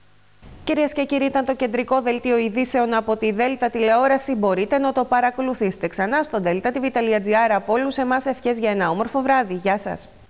[SPEAKER 1] Κυρίες και κύριοι, ήταν το κεντρικό δελτίο ειδήσεων από τη Δέλτα Τηλεόραση. Μπορείτε να το παρακολουθήσετε ξανά στο delta t v dot gr. Από όλους εμάς ευχές για ένα όμορφο βράδυ. Γεια σας.